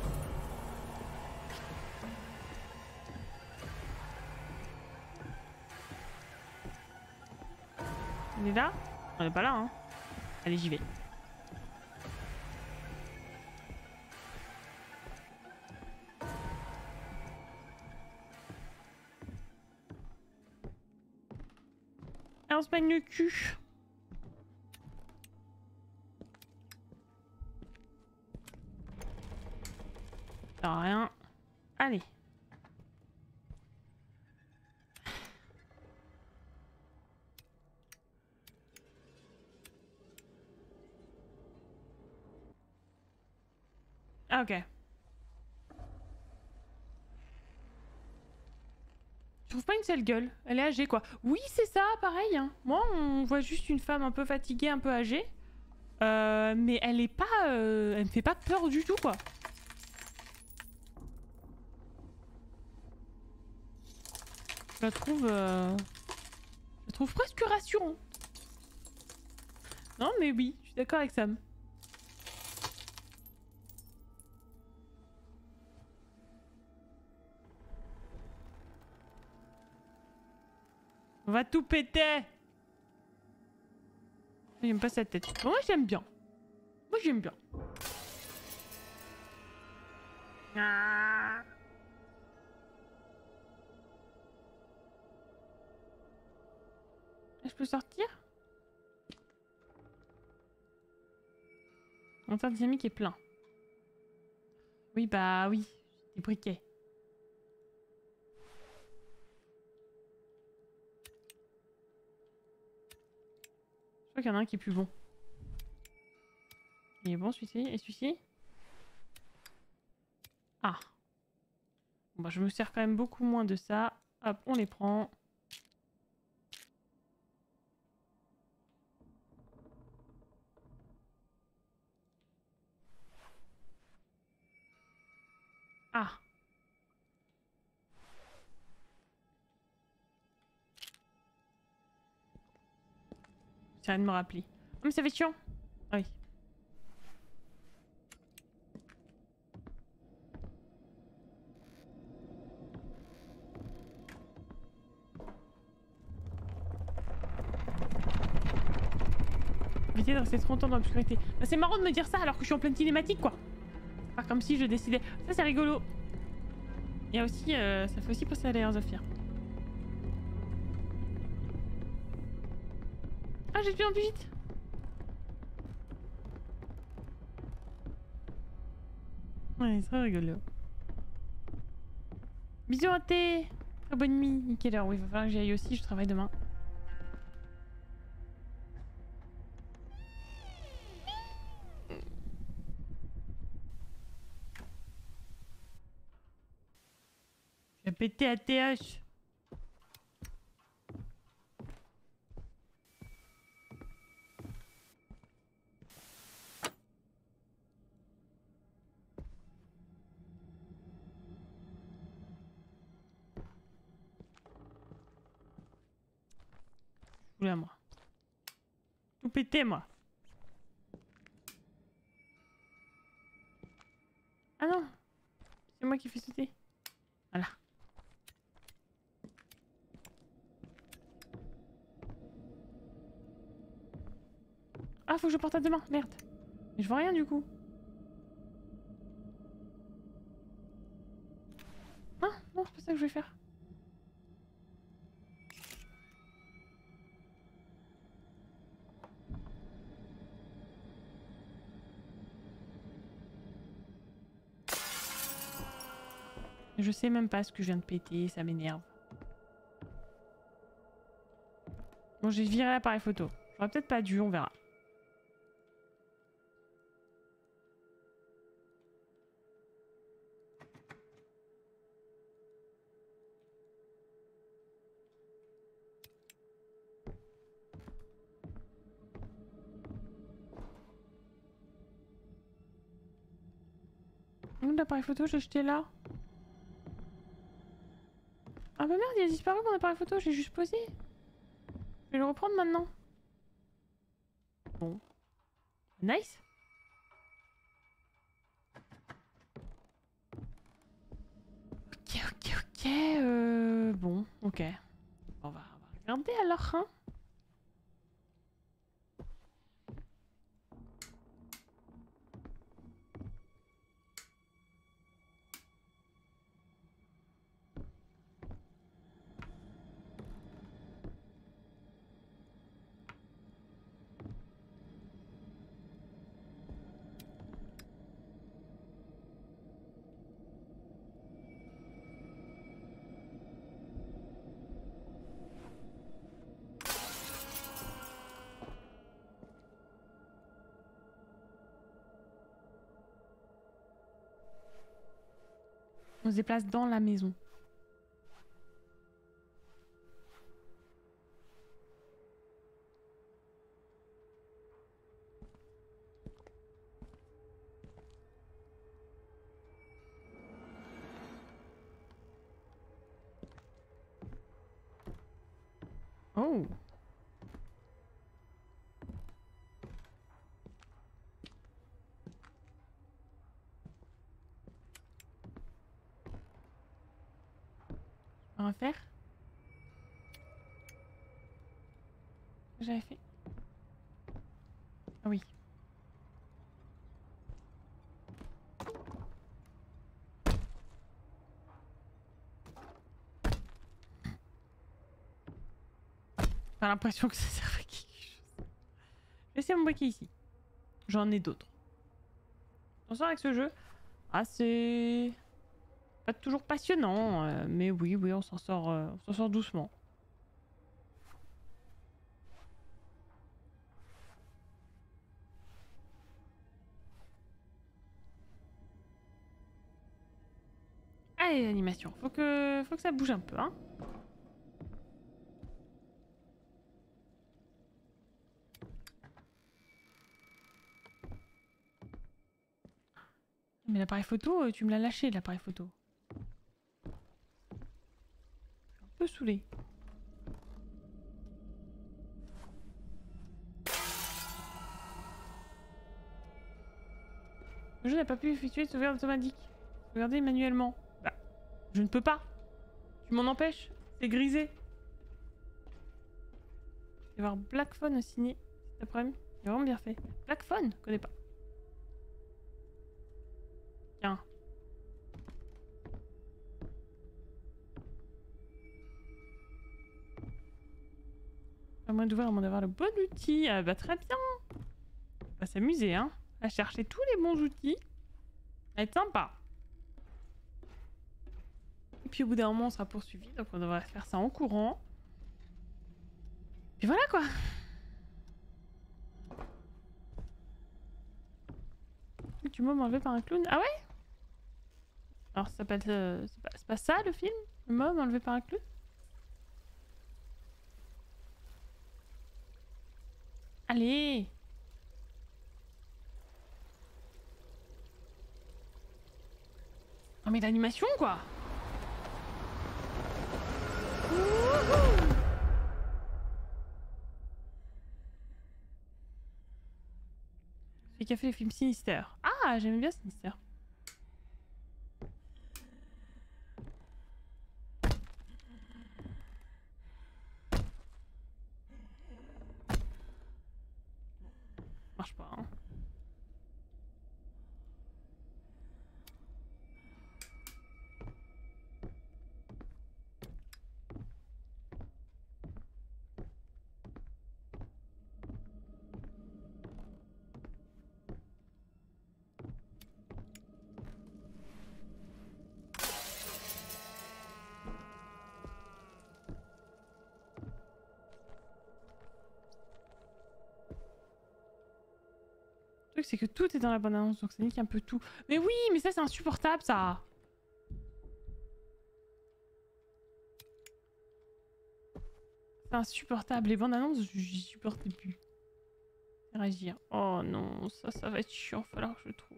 Elle est là? On est pas là, hein. Allez, j'y vais. Et on se baigne le cul. Ça sert à rien. Allez. Ah ok. Je trouve pas une seule gueule. Elle est âgée quoi. Oui c'est ça, pareil. Hein. Moi on voit juste une femme un peu fatiguée, un peu âgée. Euh, mais elle est pas... Euh, elle me fait pas peur du tout quoi. Je la trouve... Euh... Je la trouve presque rassurante. Non mais oui, je suis d'accord avec Sam. On va tout péter. J'aime pas sa tête. Bon, moi j'aime bien. Moi j'aime bien. Ah. Je peux sortir? Mon temps dynamique est plein. Oui bah oui, des briquets. Je crois qu'il y en a un qui est plus bon. Il est bon celui-ci. Et celui-ci? Ah. Bon bah je me sers quand même beaucoup moins de ça. Hop, on les prend. Ah. J'ai rien de me rappeler. Oh mais ça fait chiant. Ah oui. Éviter de rester trop longtemps dans l'obscurité. Bah, c'est marrant de me dire ça alors que je suis en pleine cinématique quoi. C'est pas comme si je décidais. Ça c'est rigolo. Il y a aussi, euh, ça fait aussi penser à Layers of Fear. Ah j'ai tué un plus vite. Ouais c'est très rigolo. Bisous à thé. Très bonne nuit. Quelle heure? Oui il va falloir que j'y aille aussi, je travaille demain. Je vais péter à T H. Oula moi. Tout péter moi. Ah non. C'est moi qui fais sauter. Voilà. Ah faut que je porte à deux mains. Merde. Mais je vois rien du coup. Ah non c'est pas ça que je vais faire. Je sais même pas ce que je viens de péter, ça m'énerve. Bon, j'ai viré l'appareil photo. J'aurais peut-être pas dû, on verra. Où l'appareil photo, j'ai jeté là. Ah bah merde, il a disparu mon appareil photo, j'ai juste posé. Je vais le reprendre maintenant. Bon. Nice. Ok, ok, ok. Euh... Bon, ok. On va, on va regarder alors, hein. On se déplace dans la maison. Oh. On va faire. J'avais fait. Ah oui. J'ai l'impression que ça sert à quelque chose. Je vais essayer mon briquet ici. J'en ai d'autres. Attention avec ce jeu. Ah, c'est pas toujours passionnant, euh, mais oui, oui, on s'en sort, euh, on s'en sort doucement. Allez, l'animation. Faut que, faut que ça bouge un peu, hein. Mais l'appareil photo, euh, tu me l'as lâché, l'appareil photo. Un peu saoulé. Le jeu n'a pas pu effectuer de sauvegarde automatique. Sauvegarder manuellement. Bah, je ne peux pas. Tu m'en empêches. C'est grisé. Il va y avoir Black Phone signé cet après-midi. Il est vraiment bien fait. Black Phone, je connais pas. Tiens. À moins d'ouvrir, à moins d'avoir le bon outil. Ah bah très bien. On va s'amuser, hein. À chercher tous les bons outils. Ça va être sympa. Et puis au bout d'un moment, on sera poursuivi. Donc on devrait faire ça en courant. Et voilà quoi. Tu m'as enlevé par un clown. Ah ouais? Alors ça s'appelle... Euh, c'est pas, pas ça le film? Le môme enlevé par un clown? Allez! Oh mais l'animation quoi! Celui qui a fait les films Sinister. Ah, j'aime bien Sinister. Marche pas, hein. Le truc c'est que tout est dans la bonne annonce, donc ça nique un peu tout. Mais oui, mais ça c'est insupportable ça! C'est insupportable, les bandes annonces, j'y supportais plus. Réagir. Oh non, ça, ça va être chiant, falloir que je trouve.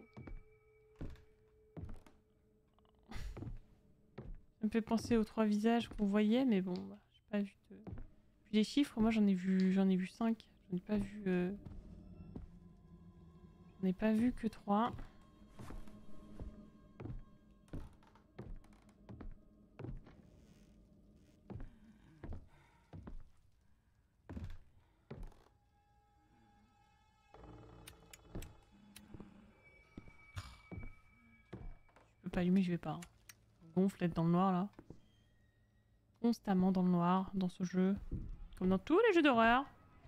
Ça me fait penser aux trois visages qu'on voyait, mais bon, bah, j'ai pas vu de... Puis les chiffres, moi j'en ai vu j'en ai vu cinq. J'en ai pas vu... Euh... J'en ai pas vu que trois. Je peux pas allumer, je vais pas. Hein. Gonfle, être dans le noir là. Constamment dans le noir, dans ce jeu. Comme dans tous les jeux d'horreur.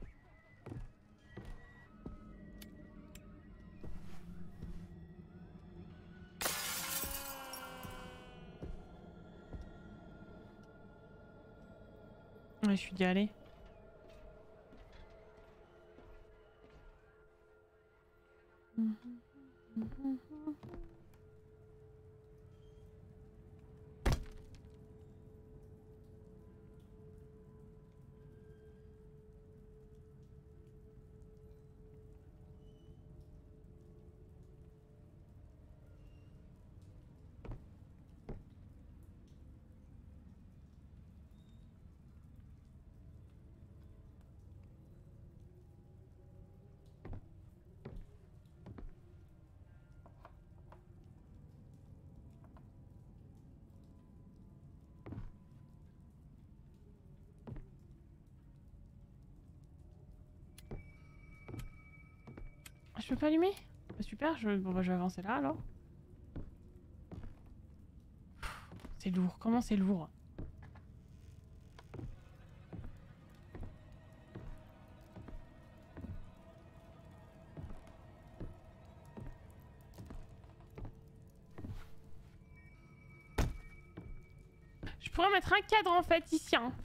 Ouais, je suis dit allez. je peux pas allumer? Bah, super, je... Bon, bah, je vais avancer là alors. C'est lourd, comment c'est lourd? Je pourrais mettre un cadre en fait ici. Hein.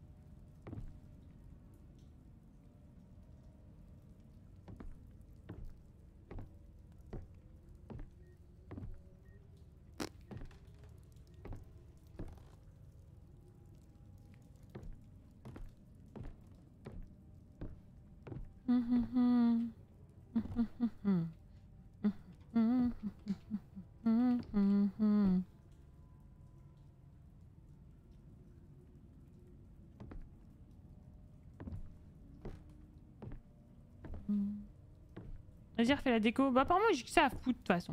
Vas-y, refais la déco. Bah, apparemment, j'ai que ça à foutre de toute façon.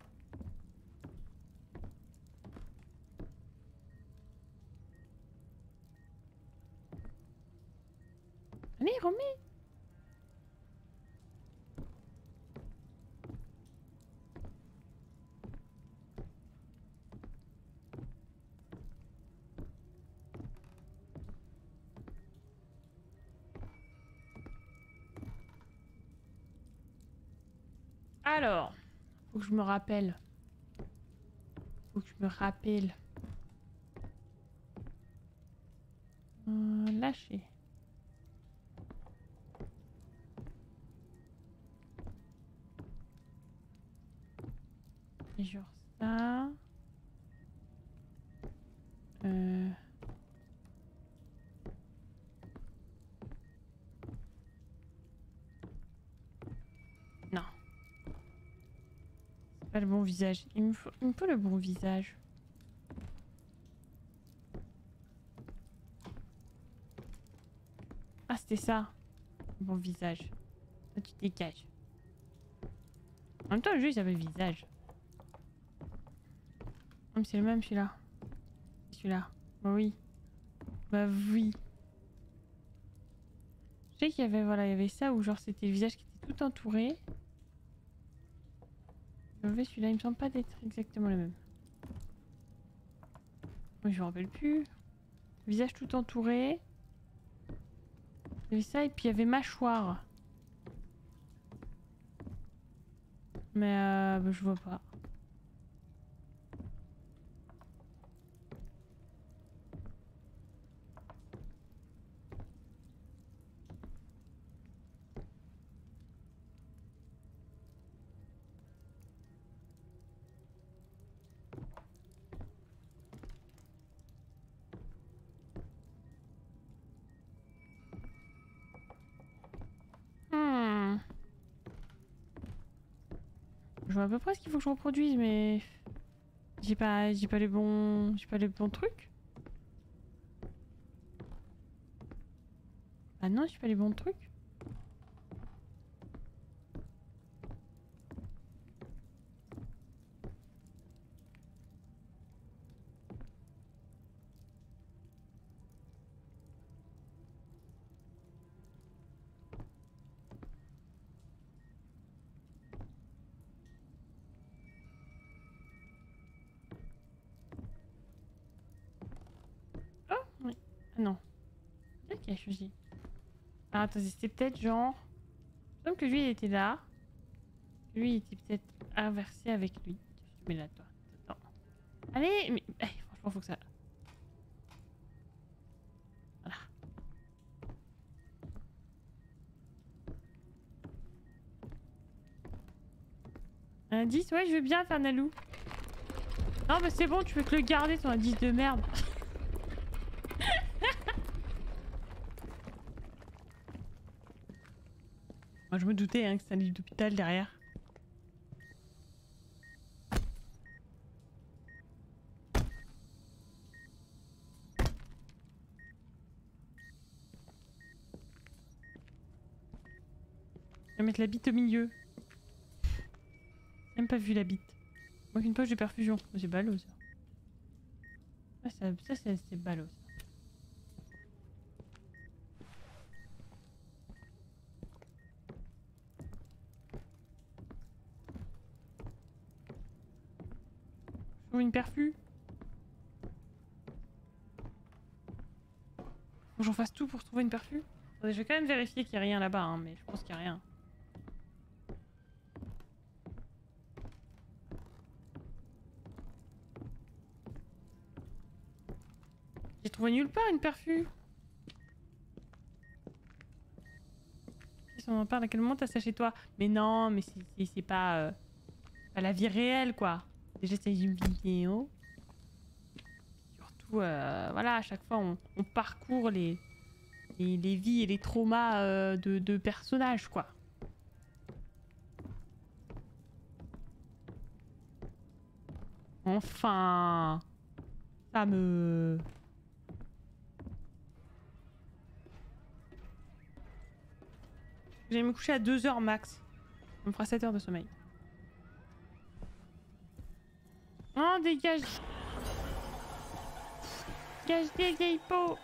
Allez, remets. Alors, faut que je me rappelle. Faut que je me rappelle. Euh, lâcher. Et genre ça. Euh... Non. C'est pas le bon visage. Il me faut, il me faut le bon visage. Ah, c'était ça. Le bon visage. Toi, tu dégages. En même temps, le jeu, il s'appelle visage. Oh, mais c'est le même, celui-là. Celui-là. Bah oui. Bah oui. Je sais qu'il y avait, voilà, il y avait ça où genre c'était le visage qui était tout entouré. Je vais celui-là, il me semble pas d'être exactement le même. Oui, je me rappelle plus. Visage tout entouré. Il y avait ça et puis il y avait mâchoire. Mais euh, bah, je vois pas. Hmm. Je vois à peu près ce qu'il faut que je reproduise, mais j'ai pas, j'ai pas les bons, j'ai pas les bons trucs. Ah non, j'ai pas les bons trucs. Oh oui. Ah non. C'est qui a choisi. Ah attendez, c'était peut-être genre. Il me semble que lui il était là. Lui il était peut-être inversé avec lui. Je te mets là toi. Attends. Allez, mais eh, franchement faut que ça. Voilà. Un dix, ouais, je veux bien faire Nalou. Non, bah c'est bon, tu peux que le garder ton indice de merde. Moi, je me doutais hein, que c'était un livre d'hôpital derrière. Je vais mettre la bite au milieu. J'ai même pas vu la bite. Moi, une poche de perfusion. C'est ballot ça. Ah, ça, ça c'est ballot ça. trouve une perfus. Faut que j'en fasse tout pour trouver une perfus. Attendez, je vais quand même vérifier qu'il n'y a rien là-bas, hein, mais je pense qu'il n'y a rien. J'ai trouvé nulle part une perfus. Si on en parle, à quel moment t'as ça chez toi? Mais non, mais c'est pas, euh, pas la vie réelle, quoi. Déjà, c'est une vidéo. Surtout, euh, voilà, à chaque fois, on, on parcourt les, les, les vies et les traumas euh, de, de personnages, quoi. Enfin... Ça me... J'allais me coucher à deux heures max. Ça me fera sept heures de sommeil. Oh, dégage! Dégage des vieilles peaux!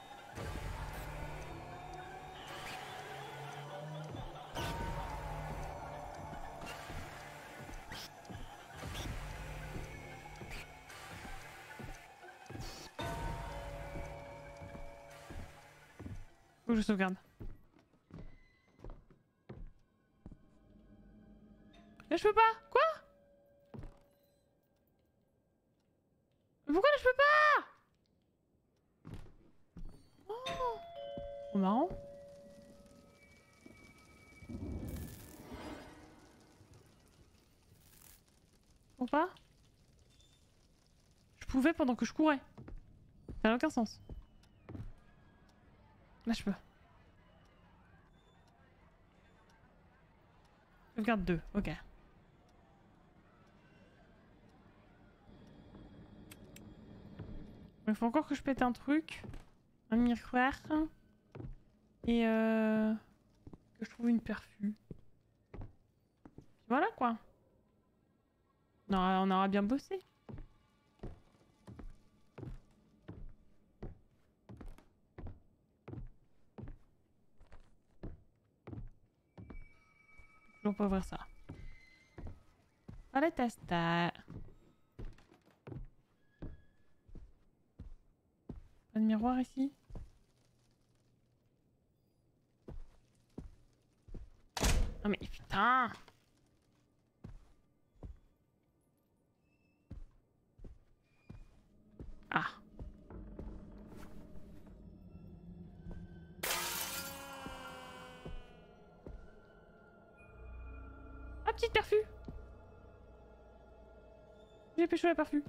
Faut que je sauvegarde. Là je peux pas! Quoi? Pourquoi là je peux pas? Oh! Trop marrant. Pourquoi pas? Je pouvais pendant que je courais. Ça n'a aucun sens. Là je peux. Sauvegarde deux, ok. Il faut encore que je pète un truc. Un miroir. Et euh... que je trouve une perfus. Voilà quoi. On aura, on aura bien bossé. Toujours pas ouvrir ça. Allez, testa. Pas de miroir ici. Oh mais putain! Ah. Ah, petite perfus! J'ai pécho la perfus.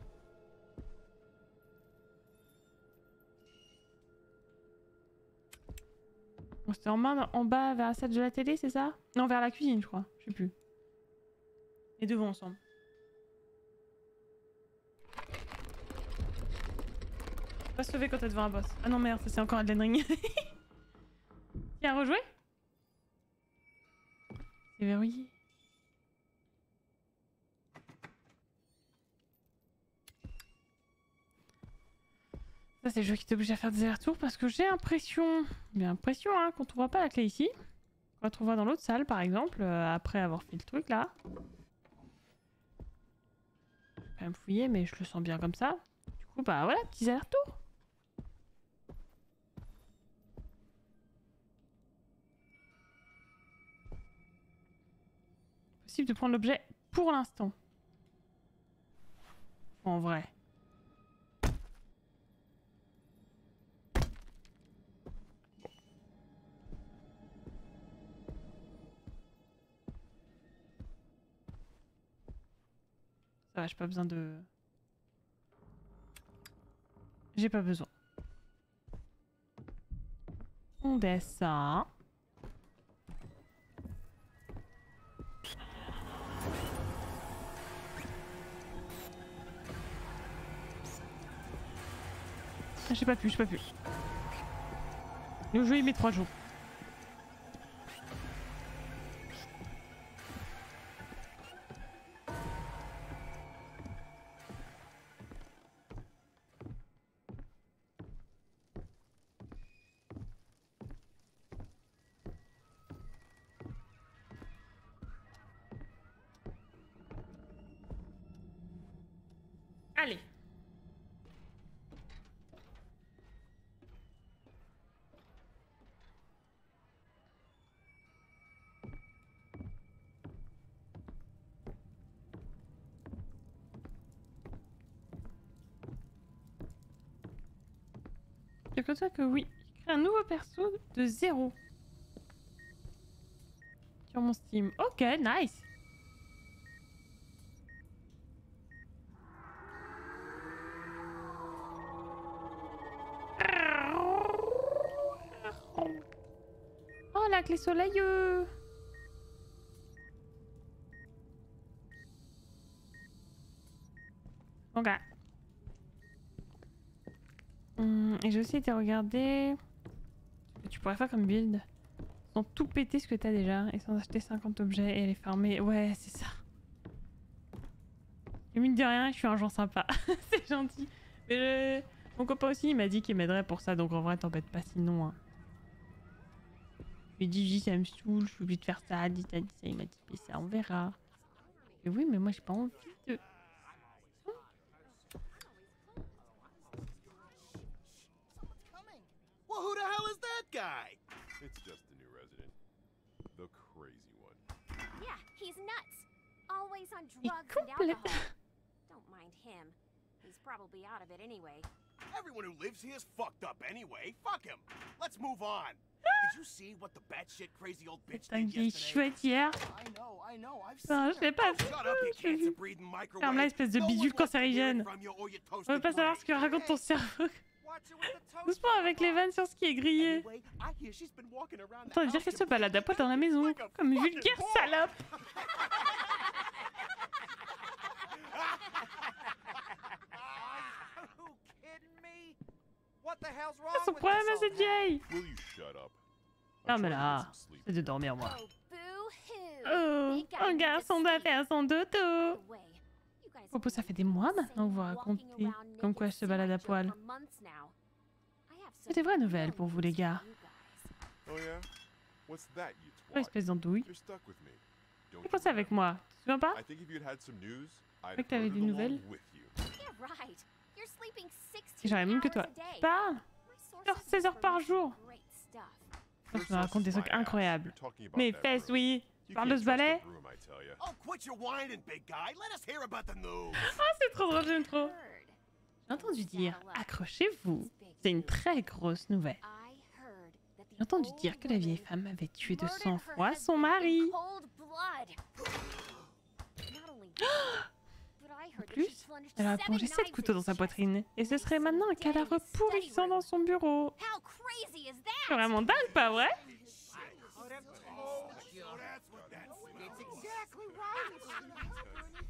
Bon, c'était en bas, en bas vers la salle de la télé, c'est ça? Non, vers la cuisine, je crois. Je sais plus. Les deux vont ensemble. Pas se lever quand t'es devant un boss. Ah non, merde, ça c'est encore Elden Ring. Tiens, rejouer? C'est verrouillé. Ça, c'est le jeu qui t'oblige à faire des allers-retours parce que j'ai l'impression, j'ai l'impression hein, qu'on trouvera pas la clé ici. On la trouvera dans l'autre salle par exemple, euh, après avoir fait le truc là. Je vais quand même fouiller, mais je le sens bien comme ça. Du coup, bah voilà, petits allers-retours. Possible de prendre l'objet pour l'instant. En vrai. Ça va, j'ai pas besoin de... J'ai pas besoin. On descend. J'ai pas pu, j'ai pas pu. Le jeu il met trois jours. Allez. C'est comme ça que oui. J'ai créé un nouveau perso de zéro. Sur mon Steam. Ok, nice. Oh, la clé soleilleux. Ok. Hum, et j'ai aussi été regarder ce que tu pourrais faire comme build sans tout péter ce que t'as déjà et sans acheter cinquante objets et les farmer. Ouais, c'est ça. Et mine de rien, je suis un genre sympa. C'est gentil. Mais je... mon copain aussi, il m'a dit qu'il m'aiderait pour ça, donc en vrai, t'embête pas sinon. Hein. Je lui ai dit, ça me saoule, je suis obligée de faire ça, dit ça, dit ça. Il m'a dit, mais ça, on verra. Et oui, mais moi, j'ai pas envie de... Well, who the hell is that guy? It's just the new resident. The crazy one. Yeah, he's nuts. Always on Il drugs est and complètement... alcohol. Don't mind him. He's probably out of it anyway. Everyone who lives here is fucked up anyway. Fuck him. Let's move on. Did you see what the batshit crazy old bitch Putain, did il est yesterday? chouette hier. I know, I know. I've Putain, seen je sais her. pas. Oh, shut up, you cancer breathing microwave. Ferme-la, espèce de No one bidule wants to hear it cancérigène. from you or your On veut toasted pas savoir brain. ce que raconte ton cerveau. Watch it with the toast. Doucement avec les vannes sur ce qui est grillé. Anyway, I hear she's been walking around the Attends, dire house qu'elle se balade à poil dans la maison. like a Comme une fucking vulgaire whore. salope. Are you kidding me? What the hell's wrong Son with problème this à old cette hat? vieille. Will you shut up? Non I'm mais trying to là, get some sleep. c'est de dormir moi. Oh, boo-hoo. Oh, Big guy un needs to garçon doit sleep. faire son By dodo. the way, you guys Popo, ça have fait been des mois insane maintenant que vous walking racontez around comme quoi naked je se balade à Semi-Joe poil. for months now. I have C'est des vraies some nouvelles real pour vous les news gars. for you guys. Oh yeah? What's that, you Oh, twat? espèce d'andouille. You're stuck with me. Don't Fais you quoi ça avec remember? moi? Tu te souviens pas? I think if you'd had some news, I'd que t'avais heard des it along nouvelles. with you. Yeah, right. You're sleeping sixteen J'aurais même que hours toi. a day. Tu parles? My sources Genre seize heures par information jour. great stuff. Je me raconte des trucs incroyables. You're talking about Mes that fesses, broom. oui. Tu You parles de can't ce trust balai? the broom, I tell ya. Oh, quit your whining, big guy. Let us hear about the news. Ah, c'est trop drôle, j'aime trop. Heard. J'ai entendu dire, accrochez-vous, c'est une très grosse nouvelle. I heard that the J'ai entendu old dire que la vieille woman femme avait tué de murdered her sang-froid son husband in mari. cold blood. Not only that, but I En heard that plus, she plunged elle a seven plongé sept knives couteaux in dans his sa chest. poitrine. Et ce serait maintenant un cadavre pourrissant dans son bureau. How crazy is C'est that? vraiment dingue, pas vrai? Oh, them told you. So that's what that's It's exactly right.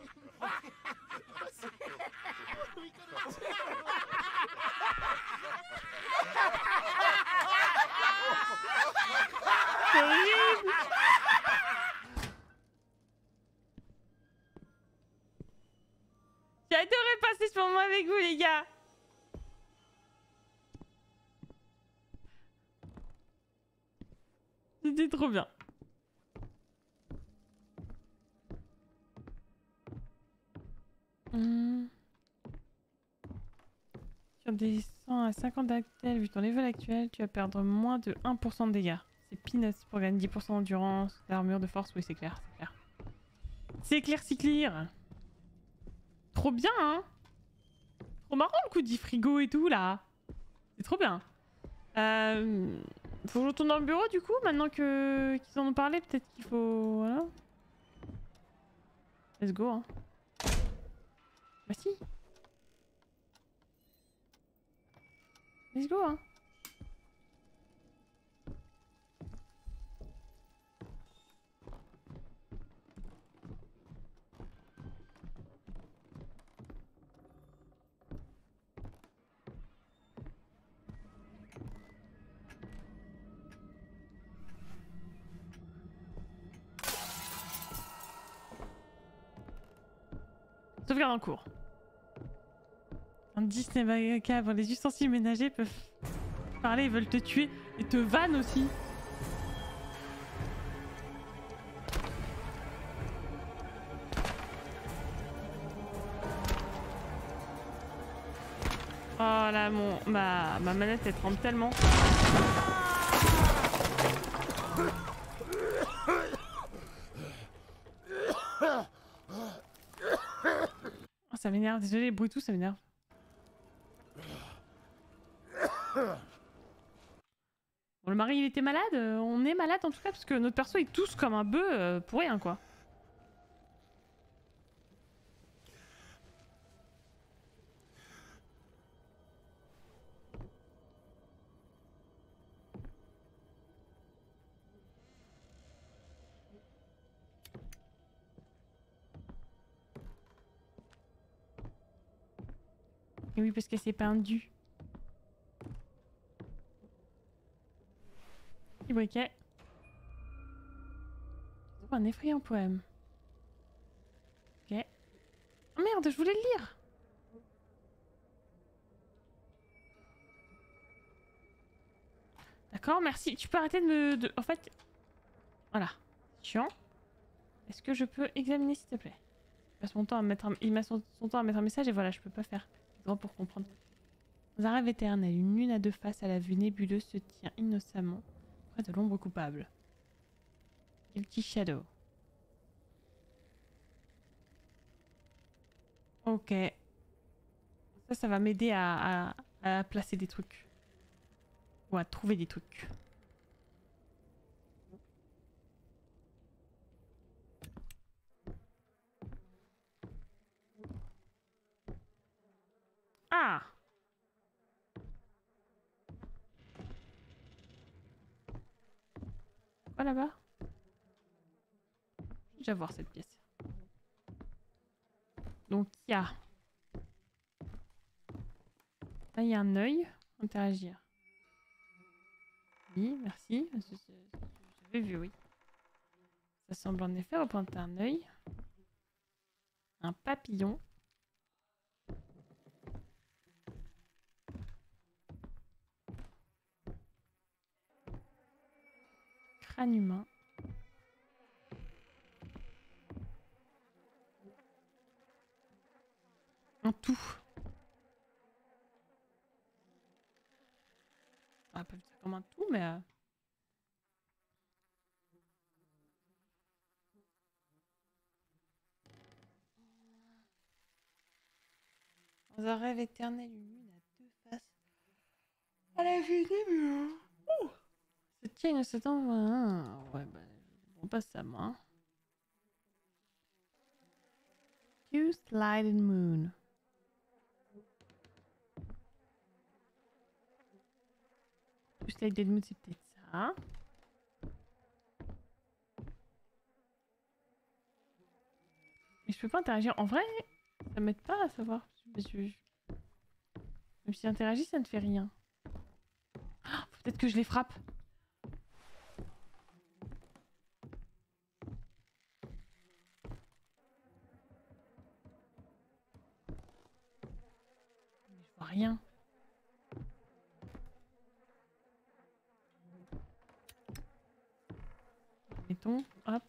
C'est horrible. J'ai adoré passer ce moment avec vous, les gars. C'était trop bien. Hmm. Sur des cent à cinquante d'actuels, vu ton level actuel, tu vas perdre moins de un pour cent de dégâts. C'est peanuts pour gagner dix pour cent d'endurance, d'armure, de force. Oui, c'est clair, c'est clair. C'est clair, c'est clair. Trop bien, hein. Trop marrant le coup de frigo et tout, là. C'est trop bien. Euh... Faut que je retourne dans le bureau, du coup, maintenant que qu'ils en ont parlé. Peut-être qu'il faut... Voilà. Let's go, hein. Bah si. Let's go, hein. Sauvegarde en cours. Un Disney macabre, les ustensiles ménagers peuvent parler, ils veulent te tuer et te vannent aussi. Oh là, mon, ma, ma manette elle tremble tellement. Oh, ça m'énerve, désolé, les bruits tout, ça m'énerve. Bon, le mari il était malade, euh, on est malade en tout cas parce que notre perso il tousse comme un bœuf euh, pour rien quoi. Et oui parce qu'elle s'est pendue. Petit briquet. Oh, un effrayant poème. Ok. Oh merde, je voulais le lire. D'accord, merci. Tu peux arrêter de me... De... En fait... Voilà. Chiant. Est-ce que je peux examiner s'il te plaît? Il passe mon temps à mettre un... Il met son... son temps à mettre un message et voilà, je peux pas faire. Droit pour comprendre. Dans un rêve éternel, une lune à deux faces à la vue nébuleuse se tient innocemment près de l'ombre coupable. Guilty Shadow. Ok. Ça, ça va m'aider à, à, à placer des trucs. Ou à trouver des trucs. Ah! Quoi là-bas? Je vais déjà voir cette pièce. Donc il y a... Là il y a un œil. Interagir. Oui, merci. J'avais vu, oui. Ça semble en effet représenter un œil. Un papillon. Crâne humain. Un tout. On appelle ça comme un tout, mais... Euh... Dans un rêve éternel, une lune à deux faces. À la vue nébuleuse. Ouh. Se tient innocemment... Ah, ouais, bah... On passe ça, moi. Hein. Two Sliding Moon. Two Sliding Moon, c'est peut-être ça. Mais je peux pas interagir. En vrai, ça m'aide pas à savoir. Parce que je... Même si j'interagis, ça ne fait rien. Oh, faut peut-être que je les frappe. Mais je vois rien. Mettons, hop.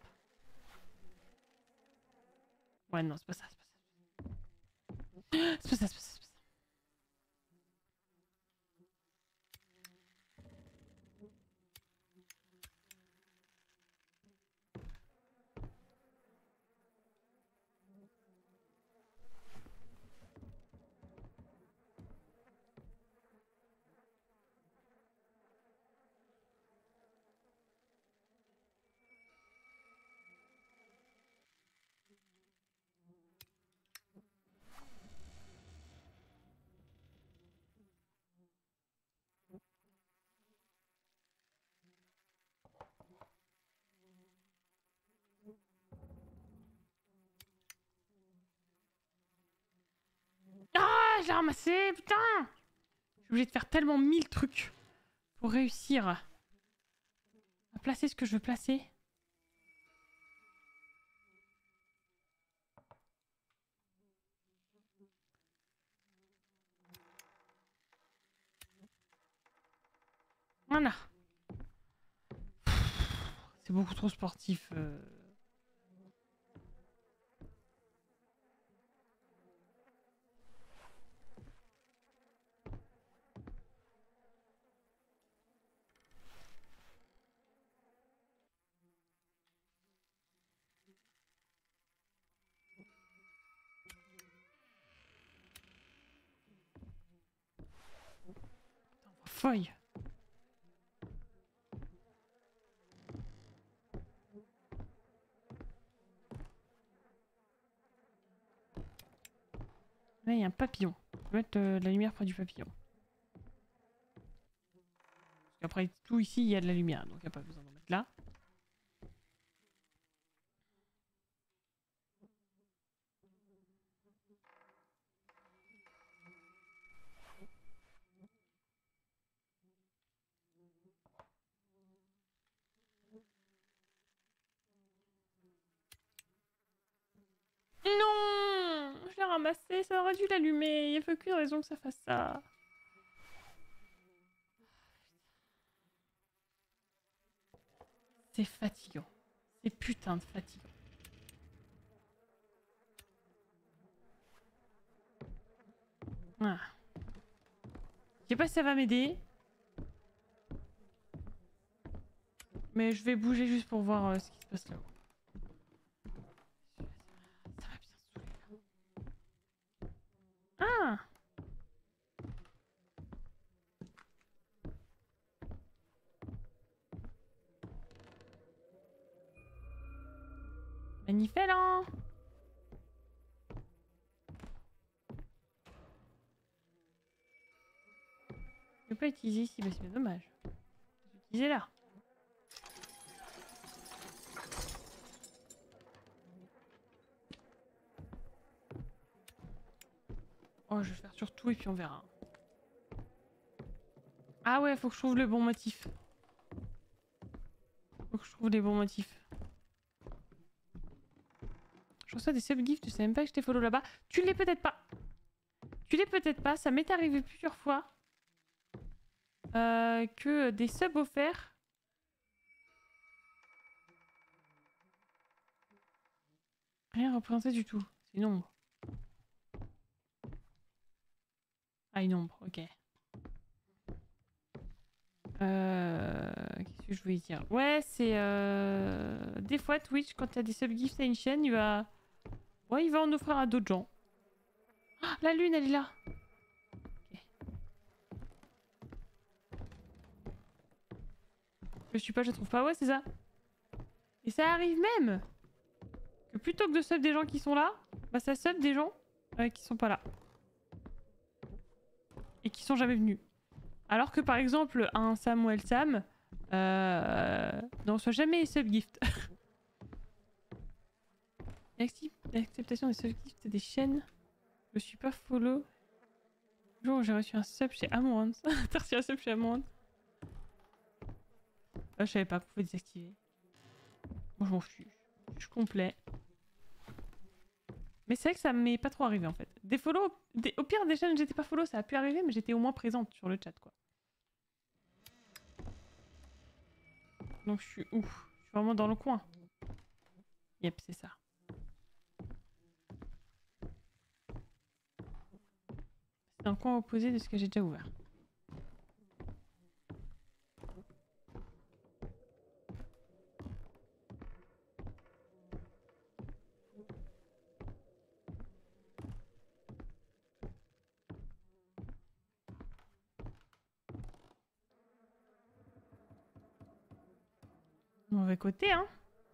Ouais, non, c'est pas ça, c'est pas ça. C'est pas ça, c'est pas ça, c'est pas ça. Ah, je l'ai ramassé, putain! Je suis obligée de faire tellement mille trucs pour réussir à placer ce que je veux placer. Voilà. C'est beaucoup trop sportif. Euh... feuille. Là, il y a un papillon. Je vais mettre euh, la lumière près du papillon. Parce qu'après tout ici, il y a de la lumière, donc il n'y a pas besoin d'en mettre là. Non, je l'ai ramassé, ça aurait dû l'allumer. Il n'y a aucune raison que ça fasse ça. C'est fatigant. C'est putain de fatigant. Ah. Je sais pas si ça va m'aider. Mais je vais bouger juste pour voir euh, ce qui se passe là-haut. Ça va bien saouler là. Ah! Magnifique, hein? Je peux pas utiliser ici, bah c'est bien dommage. Je vais utiliser là. Oh, je vais faire sur tout et puis on verra. Ah ouais, faut que je trouve le bon motif. Faut que je trouve les bons motifs. Je reçois des subgifts, je sais même pas que je t'ai follow là-bas. Tu l'es peut-être pas. Tu l'es peut-être pas, ça m'est arrivé plusieurs fois. Euh, que des subs offerts. Rien représenté du tout. C'est une ombre. Ah, une ombre, ok. Euh... Qu'est-ce que je voulais dire? Ouais, c'est... Euh... Des fois, Twitch, quand t'as des subgifts à une chaîne, il va... Ouais, il va en offrir à d'autres gens. Ah, la lune, elle est là. Okay. Je suis pas, je la trouve pas. Ouais, c'est ça. Et ça arrive même que plutôt que de sub des gens qui sont là, bah ça sub des gens euh, qui sont pas là. Et qui sont jamais venus. Alors que par exemple, un Samuel Sam euh, ne reçoit jamais subgift. L'acceptation des subgifts des chaînes. Je suis pas follow. Le jour où j'ai reçu un sub chez Amouranth. T'as reçu un sub chez Amouranth? Ah, je savais pas, vous pouvez désactiver. Moi je m'en fiche. Je suis complet. Mais c'est vrai que ça m'est pas trop arrivé en fait. Des follow, des... au pire des chaînes j'étais pas follow, ça a pu arriver, mais j'étais au moins présente sur le chat quoi. Donc je suis où? Je suis vraiment dans le coin. Yep, c'est ça. C'est un coin opposé de ce que j'ai déjà ouvert. Mauvais côté, hein.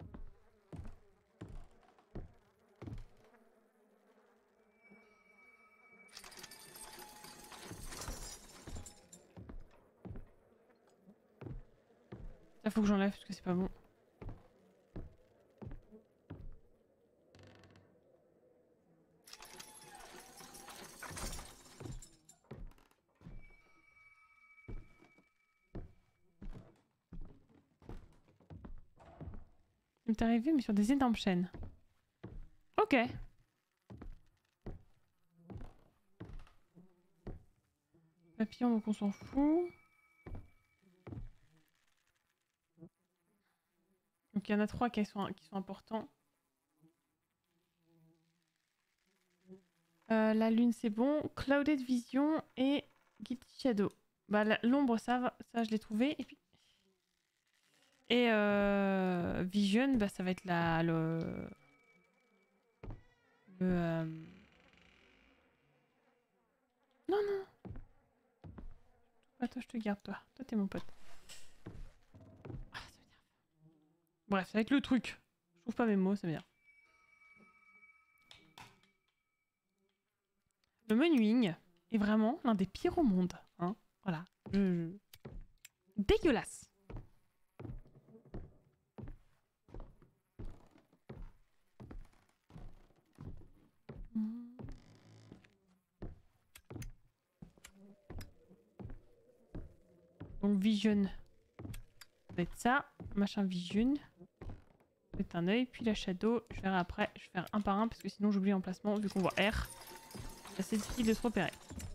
Ça faut que j'enlève parce que c'est pas bon. Ça m'est arrivé mais sur des énormes chaînes. Ok. Papillon donc on s'en fout. Donc il y en a trois qui sont, qui sont importants. Euh, la lune c'est bon. Clouded Vision et Guilty Shadow. Bah l'ombre ça, va, ça je l'ai trouvé. Et puis... Et euh, Vision, bah ça va être la... Le... Le... Euh... Non, non. Ah, toi, je te garde, toi. Toi, t'es mon pote. Ah, ça m'énerve. Bref, ça va être le truc. Je trouve pas mes mots, ça m'énerve. Le menuing est vraiment l'un des pires au monde. Hein, voilà. Je... Dégueulasse. Donc vision. Ça va être ça. Machin vision. C'est un œil. Puis la shadow. Je verrai après. Je vais faire un par un parce que sinon j'oublie l'emplacement. Vu qu'on voit R. C'est assez difficile de se repérer.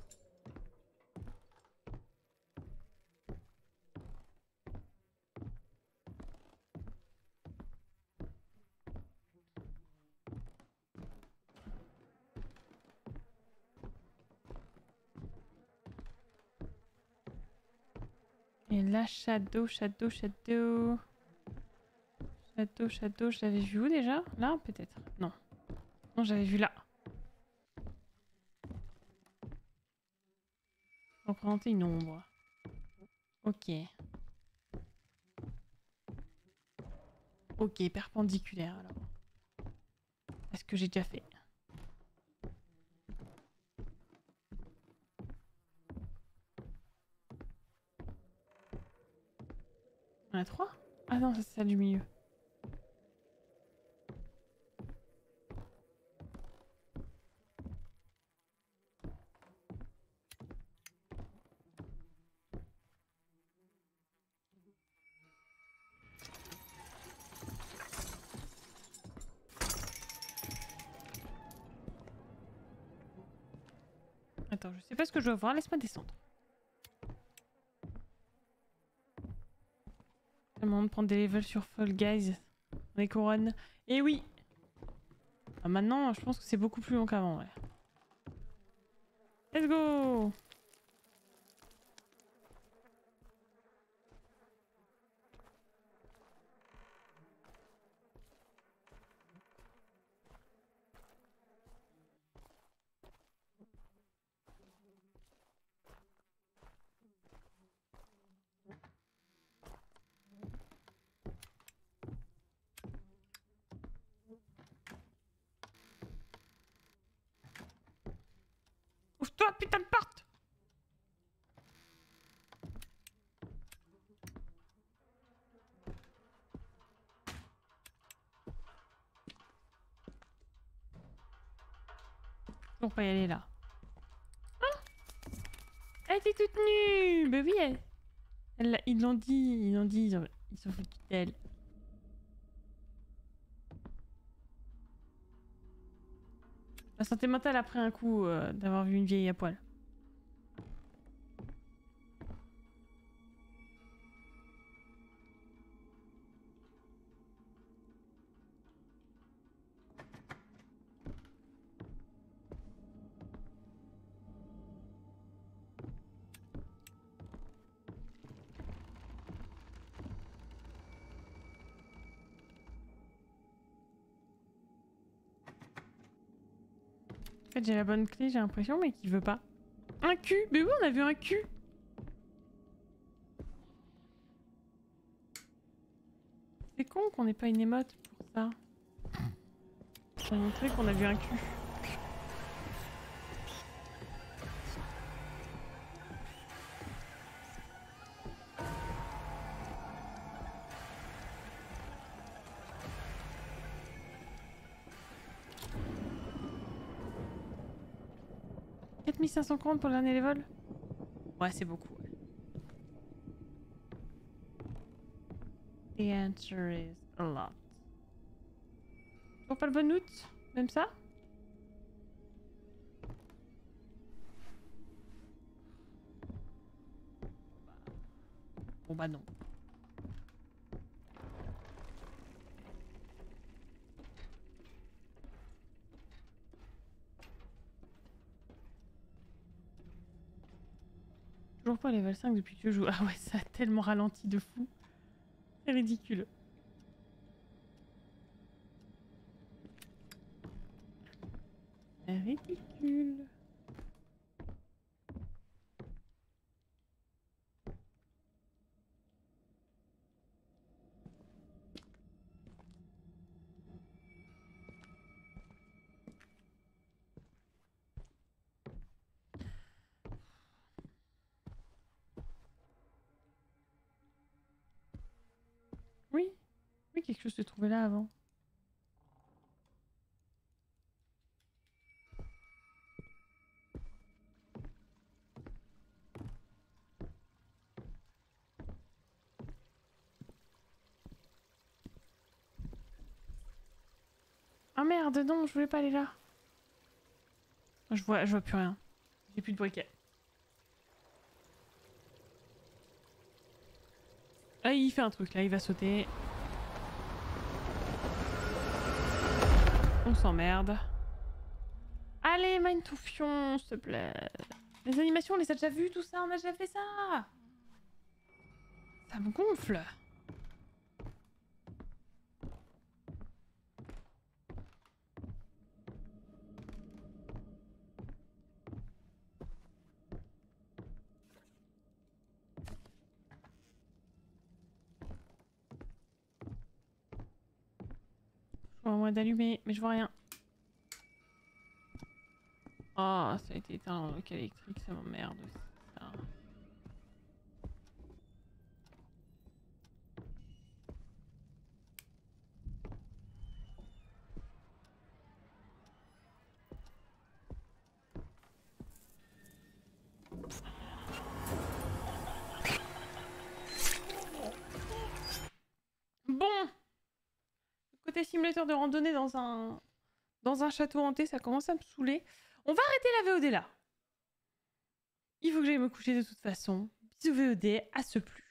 Et là, shadow, shadow, shadow. Shadow, shadow, je l'avais vu où déjà? Là, peut-être? Non. Non, j'avais vu là. Représenter une ombre. Ok. Ok, perpendiculaire alors. Est-ce que j'ai déjà fait? On a trois? Ah non, ça c'est celle du milieu. Attends, je sais pas ce que je dois voir, laisse-moi descendre. Tellement de prendre des levels sur Fall Guys. Les couronnes. Et oui! Ah, maintenant, je pense que c'est beaucoup plus long qu'avant, ouais. Let's go! Ouvre-toi, putain de porte! On peut y aller là. Hein? Elle était toute nue! Bah oui, elle... elle ils l'ont dit, ils l'ont dit, ils, ont... ils sont foutus d'elle. La santé mentale après un coup euh, d'avoir vu une vieille à poil. En fait, j'ai la bonne clé, j'ai l'impression, mais qu'il veut pas. Un cul! Mais oui, on a vu un cul! C'est con qu'on n'ait pas une émote pour ça. Ça montrer qu'on a vu un cul. quatre mille cinq cent couronnes pour le dernier level? Ouais, c'est beaucoup. Ouais. The answer is a lot. Toujours pas le bon loot? Même ça? Bon bah non. Toujours pas level cinq depuis que je joue. Ah ouais, ça a tellement ralenti de fou. C'est ridicule. C'est ridicule. chose s'est trouvé là avant. Ah merde, non, je voulais pas aller là. Je vois, je vois plus rien. J'ai plus de briquet. Ah, il fait un truc là, il va sauter. On s'emmerde. Allez, mine tout fion, s'il te plaît. Les animations, on les a déjà vues, tout ça, on a déjà fait ça. Ça me gonfle. Je vois un moyen d'allumer, mais je vois rien. Oh, ça a été éteint dans le local électrique, ça m'emmerde aussi. Ça. Bon, le côté simulateur de randonnée dans un dans un château hanté, ça commence à me saouler. On va arrêter la V O D là. Il faut que j'aille me coucher de toute façon. Bisous V O D, à ce plus.